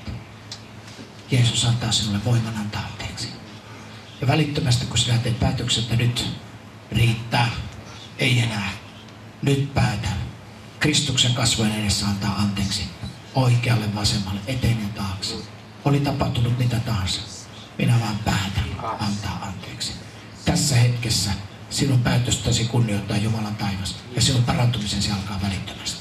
Jeesus antaa sinulle voiman antaa anteeksi. Ja välittömästi, kun sinä teet päätöksen, että nyt riittää, ei enää, nyt päätä. Kristuksen kasvojen edessä antaa anteeksi. Oikealle, vasemmalle, eteen ja taakse. Oli tapahtunut mitä tahansa. Minä vaan päätän antaa anteeksi. Tässä hetkessä sinun päätöstäsi kunnioittaa Jumalan taivas. Ja sinun parantumisesi alkaa välittömästi.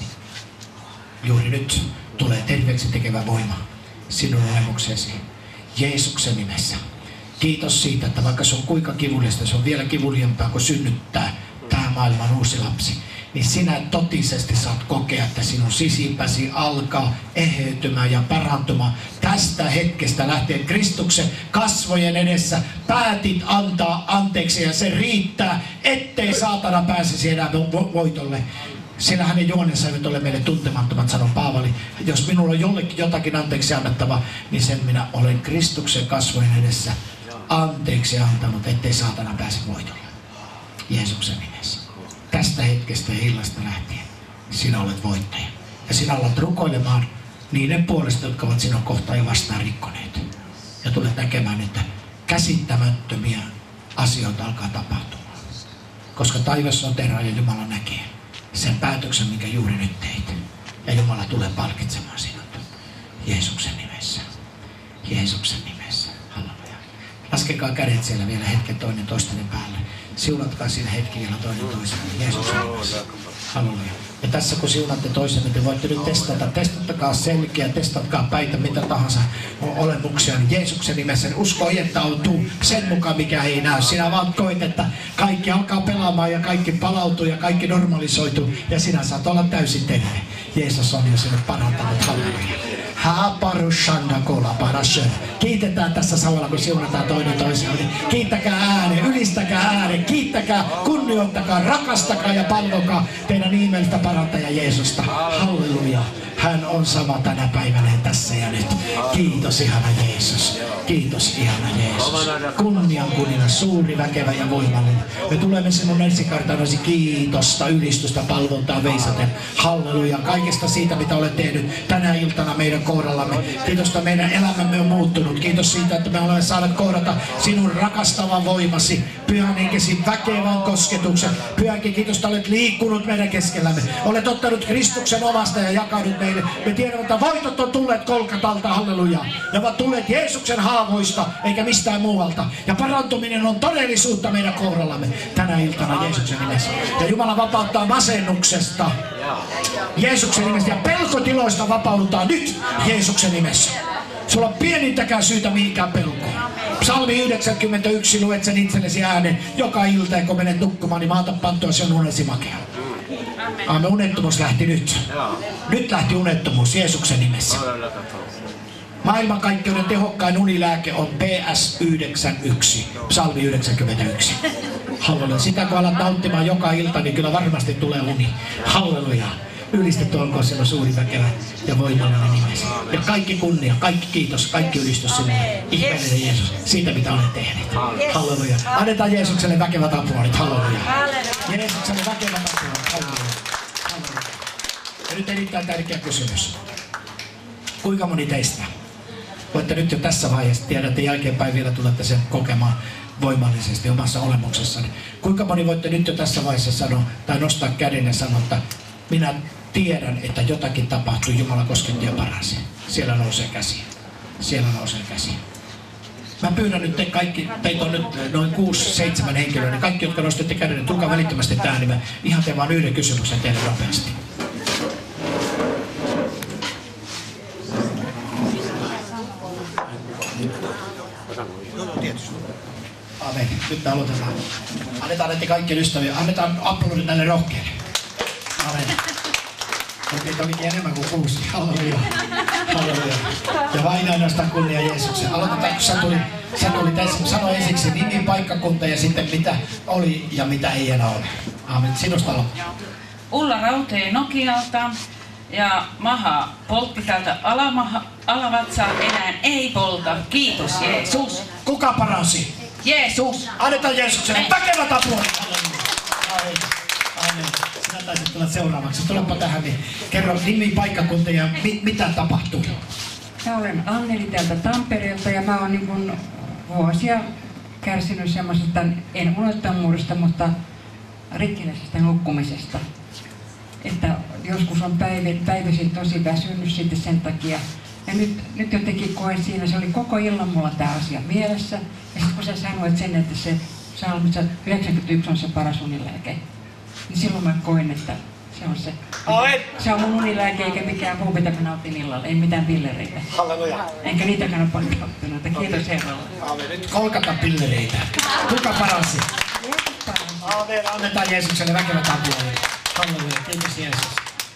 Juuri nyt tulee terveeksi tekevä voima sinun olemuksesi. Jeesuksen nimessä. Kiitos siitä, että vaikka se on kuinka kivullista, se on vielä kivuliempaa kuin synnyttää tämä maailman uusi lapsi. Niin sinä totisesti saat kokea, että sinun sisimpäsi alkaa eheytymään ja parantumaan. Tästä hetkestä lähtien Kristuksen kasvojen edessä päätit antaa anteeksi ja se riittää, ettei saatana pääsisi enää voitolle. Sillä hänen juonensa eivät ole meille tuntemattomat, sanoi Paavali. Jos minulla on jollekin jotakin anteeksi annettava, niin sen minä olen Kristuksen kasvojen edessä anteeksi antanut, ettei saatana pääse voitolle. Jeesuksen nimessä. Tästä hetkestä ja illasta lähtien sinä olet voittaja. Ja sinä alat rukoilemaan niiden puolesta, jotka ovat sinun kohtaan ja vastaan rikkoneet. Ja tulet näkemään, että käsittämättömiä asioita alkaa tapahtumaan. Koska taivas on terä ja Jumala näkee sen päätöksen, minkä juuri nyt teit. Ja Jumala tulee palkitsemaan sinut. Jeesuksen nimessä. Jeesuksen nimessä. Halleluja. Laskekaa kädet siellä vielä hetken toinen toistenne päälle. Siunatkaa siinä hetki vielä toinen toiselle. Jeesuksen nimessä. Halleluja. Ja tässä kun siunatte toisenne, te voitte nyt testata. Testattakaa selkeä, testatkaa päitä, mitä tahansa olemuksia. Niin Jeesuksen nimessä usko ojettautuu sen mukaan, mikä ei näy. Sinä vaan koet, että kaikki alkaa pelaamaan ja kaikki palautuu ja kaikki normalisoituu. Ja sinä saat olla täysin terve. Jeesus on jo sinut parantanut. Halleluja. Kiitetään tässä samalla, kun siunataan toinen toiselle. Kiittäkää äänen, ylistäkää äänen, kiittäkää, kunnioittakaa, rakastakaa ja palvokaa teidän ihmeellistä parantaja Jeesusta. Halleluja. Hän on sama tänä päivänä tässä ja nyt. Kiitos ihana Jeesus. Kiitos ihana Jeesus. Kunnian kuningas, suuri, väkevä ja voimallinen. Me tulemme sinun ensikartanoisi kiitosta, ylistystä, palvontaa veisaten. Halleluja. Kaikesta siitä, mitä olet tehnyt tänä iltana meidän kohdallamme. Kiitos, että meidän elämämme on muuttunut. Kiitos siitä, että me olemme saaneet kohdata sinun rakastavan voimasi. Pyhän henkesi väkevän kosketuksen. Pyhänkin kiitos, että olet liikkunut meidän keskellämme. Olet ottanut Kristuksen omasta ja jakanut meille. Me tiedämme, että voitot on tulleet Kolkatalta, halleluja. Ja ovat tulleet Jeesuksen haavoista, eikä mistään muualta. Ja parantuminen on todellisuutta meidän kohdallamme tänä iltana Jeesuksen nimessä. Ja Jumala vapauttaa masennuksesta Jeesuksen nimessä. Ja pelkotiloista vapaudutaan nyt Jeesuksen nimessä. Sulla on pienintäkään syytä mihinkään pelkoon. Psalmi yhdeksänkymmentäyksi, luet sen itsellesi äänen joka ilta, kun menet nukkumaan, niin maata pantoa sen unesi makea. Aamen, unettomuus lähti nyt. Nyt lähti unettomuus Jeesuksen nimessä. Maailmankaikkeuden tehokkain unilääke on P S yhdeksänkymmentäyksi, Psalmi yhdeksänkymmentäyksi. Halleluja. Sitä kun alat nauttimaan joka ilta, niin kyllä varmasti tulee uni. Halleluja. Ylistetty olkoon siellä suuri, väkevä ja voimallinen nimesi. Ja kaikki kunnia, kaikki kiitos, kaikki ylistys sinulle. Ihmeellinen Jeesus, siitä mitä olet tehnyt. Halleluja. Annetaan Jeesukselle väkevät aplodit. Halleluja. Jeesukselle väkevät aplodit. Halleluja. Ja nyt erittäin tärkeä kysymys. Kuinka moni teistä voitte nyt jo tässä vaiheessa, tiedätte jälkeenpäin vielä tulette sen kokemaan voimallisesti omassa olemuksessanne. Kuinka moni voitte nyt jo tässä vaiheessa sanoa tai nostaa käden ja sanoa, että minä tiedän, että jotakin tapahtuu, Jumala kosketti ja paransi. Siellä nousee käsi. Siellä nousee käsi. Mä pyydän nyt te kaikki, teitä on nyt noin kuusi seitsemän henkilöä, niin kaikki, jotka nostitte käden, niin tulkaa välittömästi tähän, niin mä ihan teen vaan yhden kysymyksen teille nopeasti. Amen. Nyt me aloitetaan. Annetaan näitä kaikkien ystäviä. Annetaan aplodit näille rohkeille. Amen. Teitä olikin enemmän kuin kuusi. Halleluja. Halleluja. Ja vain ainoastaan kunnia Jeesuksen. Aloitetaan, kun sä tuli, sä tuli tässä, sano ensiksi nimi, paikkakunta ja sitten mitä oli ja mitä ei enää ole. Amen. Sinusta aloittaa. Ulla Rautee Nokialta ja maha poltti täältä alamaha, alavatsaa, enää ei polta. Kiitos Jeesus. Kuka paransi? Jeesus. Annetaan Jeesukselle väkevät aplodit. Amen. Amen. Sinä taisit tulla seuraavaksi. Tulepa tähän, niin kerro nimi, paikkakunta ja mit, mitä tapahtuu. Mä olen Anneli täältä Tampereelta ja mä oon niin kuin vuosia kärsinyt semmoisesta, en unettomuudesta, mutta rikkinäisestä nukkumisesta. Että joskus on päiv- päivisin tosi väsynyt sitten sen takia. Ja nyt, nyt jotenkin koen siinä, se oli koko illan mulla tämä asia mielessä. Ja sitten kun sä sanoit sen, että se Psalmissa yhdeksänkymmentäyksi on se paras unilääke, niin silloin mä koin, että se on se. Se on mun unilääke eikä mikään muu, mitä mä nautin illalla. Ei mitään pillereitä. Halleluja. Enkä niitäkään ole paljon ottanut. Kiitos Herralle. Aamen. Nyt kolkata pillereitä. Kuka paransi? Aamen. Annetaan Jeesukselle väkevät aplodit. Halleluja. Kiitos Jeesus.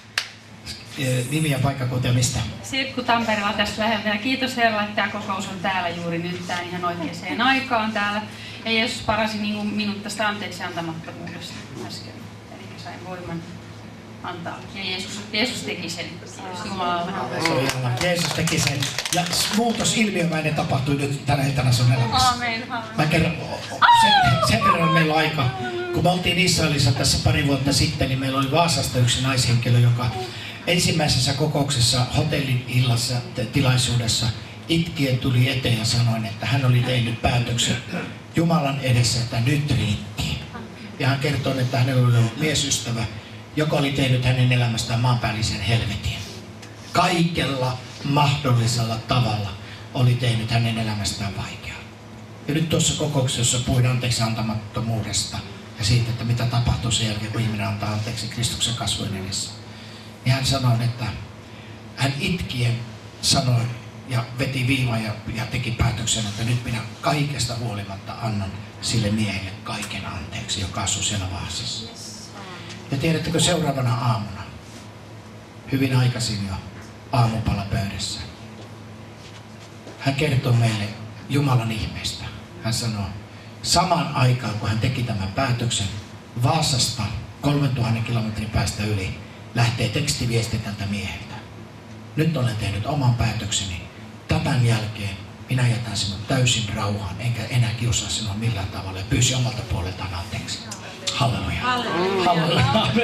Nimi ja paikkakunta ja mistä? Sirkku Tampereella tässä lähellä. Kiitos Herralle, että tämä kokous on täällä juuri nyt, tämä ihan oikeaan aikaan täällä. Ja Jeesus parasi niin minut tästä anteeksi antamattomuudesta äsken. Eli sain voiman antaa. Ja Jeesus, Jeesus teki sen. Kiitos Jumalalle. Jeesus teki sen. Ja muutos ilmiömäinen tapahtui nyt tänä iltana sun elämässä. Aamen. Mä kerron, sen, sen verran meillä on aika. Kun me oltiin Israelissa tässä pari vuotta sitten, niin meillä oli Vaasasta yksi naishenkilö, joka ensimmäisessä kokouksessa hotellin illassa tilaisuudessa itkien tuli eteen ja sanoi, että hän oli tehnyt päätöksen Jumalan edessä, että nyt riitti. Ja hän kertoi, että hänellä oli ollut miesystävä, joka oli tehnyt hänen elämästään maanpäällisen helvetin. Kaikella mahdollisella tavalla oli tehnyt hänen elämästään vaikeaa. Ja nyt tuossa kokouksessa puhuin anteeksi antamattomuudesta ja siitä, että mitä tapahtuu sen jälkeen, kun ihminen antaa anteeksi Kristuksen kasvojen edessä. Ja hän sanoi, että hän itkien sanoi ja veti viivan ja, ja teki päätöksen, että nyt minä kaikesta huolimatta annan sille miehelle kaiken anteeksi, joka asuu siellä Vaasassa. Ja tiedättekö, seuraavana aamuna, hyvin aikaisin jo aamupala pöydässä, hän kertoo meille Jumalan ihmeestä. Hän sanoo, samaan aikaan kun hän teki tämän päätöksen, Vaasasta kolmetuhatta kilometrin päästä yli lähtee tekstiviesti tältä mieheltä. Nyt olen tehnyt oman päätökseni. Tämän jälkeen minä jätän sinut täysin rauhaan, enkä enää kiusaa sinua millään tavalla. Ja pyysi omalta puoleltaan anteeksi. Halleluja. Halleluja.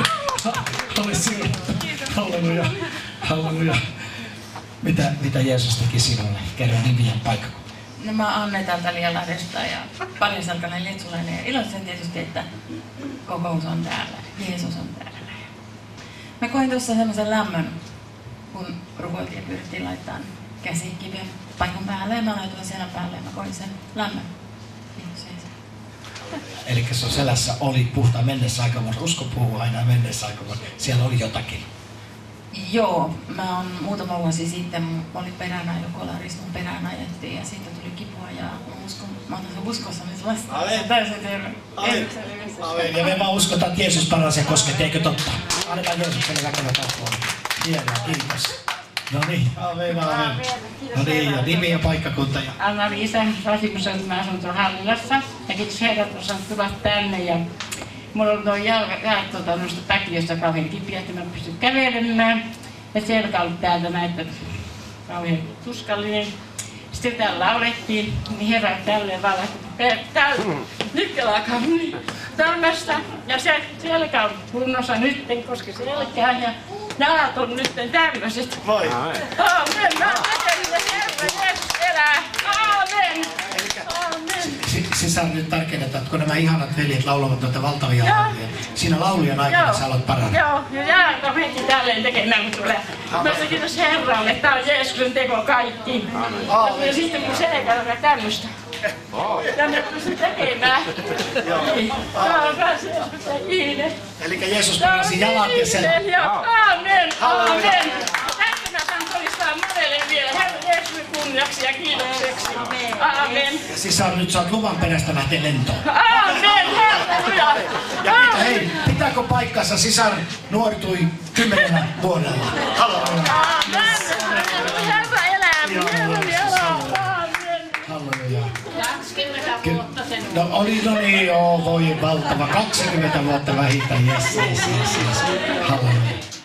Halleluja. Halleluja. Mitä, mitä Jeesus teki sinulle? Kerro nimien paikkakunta. No, mä oon Anne täältä Lialahdesta ja Parinsalkainen Lietsulainen ja iloitsen tietysti, että kokous on täällä. Jeesus on täällä. Mä koin tuossa semmoisen lämmön, kun rukoiltiin ja pyrittiin laittamaan käsi kiven paikan päälle ja mä laitoin selän päälle ja mä koin sen lämmön. Kiitos Jeesus. Eli sun selässä oli puhtaan mennessä aikavuonna. Usko puhuu aina mennessä aikavuonna. Siellä oli jotakin. Joo, mä oon muutama vuosi sitten, mä olin perään jo kolaris, mun perään ajettiin ja siitä tuli kipua ja mä uskon, mä otan sen uskossa nyt vastaan. Se on täysin terve. Ja me vaan uskotaan, että Jeesus paransi ja kosketti, eikö totta? Annetaan Jeesukselle väkevä tappuun. Hienoa, kiitos. No niin, amen, amen. No niin, ja nimi ja paikkakunta. Ja... Anna-Liisa Rasimusen, mä asun tuolla Hallilassa ja kiitos herrat, että osaan tulla tänne. Ja mulla on tuo jalka, jalka tuota, noista päkiöstä kauhean kipiä, että mä pystyn kävelemään. Ja selkä on täältä näitä kauhean tuskallinen. Sitten täällä laulettiin, niin herra tälleen vaan lähti nyt alkaa tämmöistä. Ja se selkä on kunnossa nyt, en koske selkään. Ja jalat on nyt tämmöiset. Voi. Aamen, mä tekin ja herra Jeesus elää. Aamen. Aamen. Sisar nyt tarkennetaan, että kun nämä ihanat veljet laulavat noita valtavia lauluja, siinä laulujen aikana sä aloit parantaa. Joo, ja jalat on heti tälleen tekemään, kun tulee. Mä sanoin kiitos Herralle, että tää on Jeesuksen teko kaikki. Ja sitten mun selkä on tämmöistä. Ja mä pystyn tekemään. Elikkä Jeesus paransi jalat ja selän. Aamen, aamen. Tästä mä saan todistaa monelle vielä. Herra Jeesuksen kunniaksi ja kiitokseksi. Aamen. Ja Sisar, nyt saat luvan perästä lähteä lentoon. Aamen, halleluja. Ja pitä, hei, pitääkö paikkansa? Sisar nuortui kymmenenä vuodella. Halleluja. Aamen. Herra elää. Herra elää. Aamen. Halleluja. kaksikymmentä vuotta sen. No oli, no niin, joo, voi valtava. kaksikymmentä vuotta vähintään, jes, jes, jes, jes. Halleluja.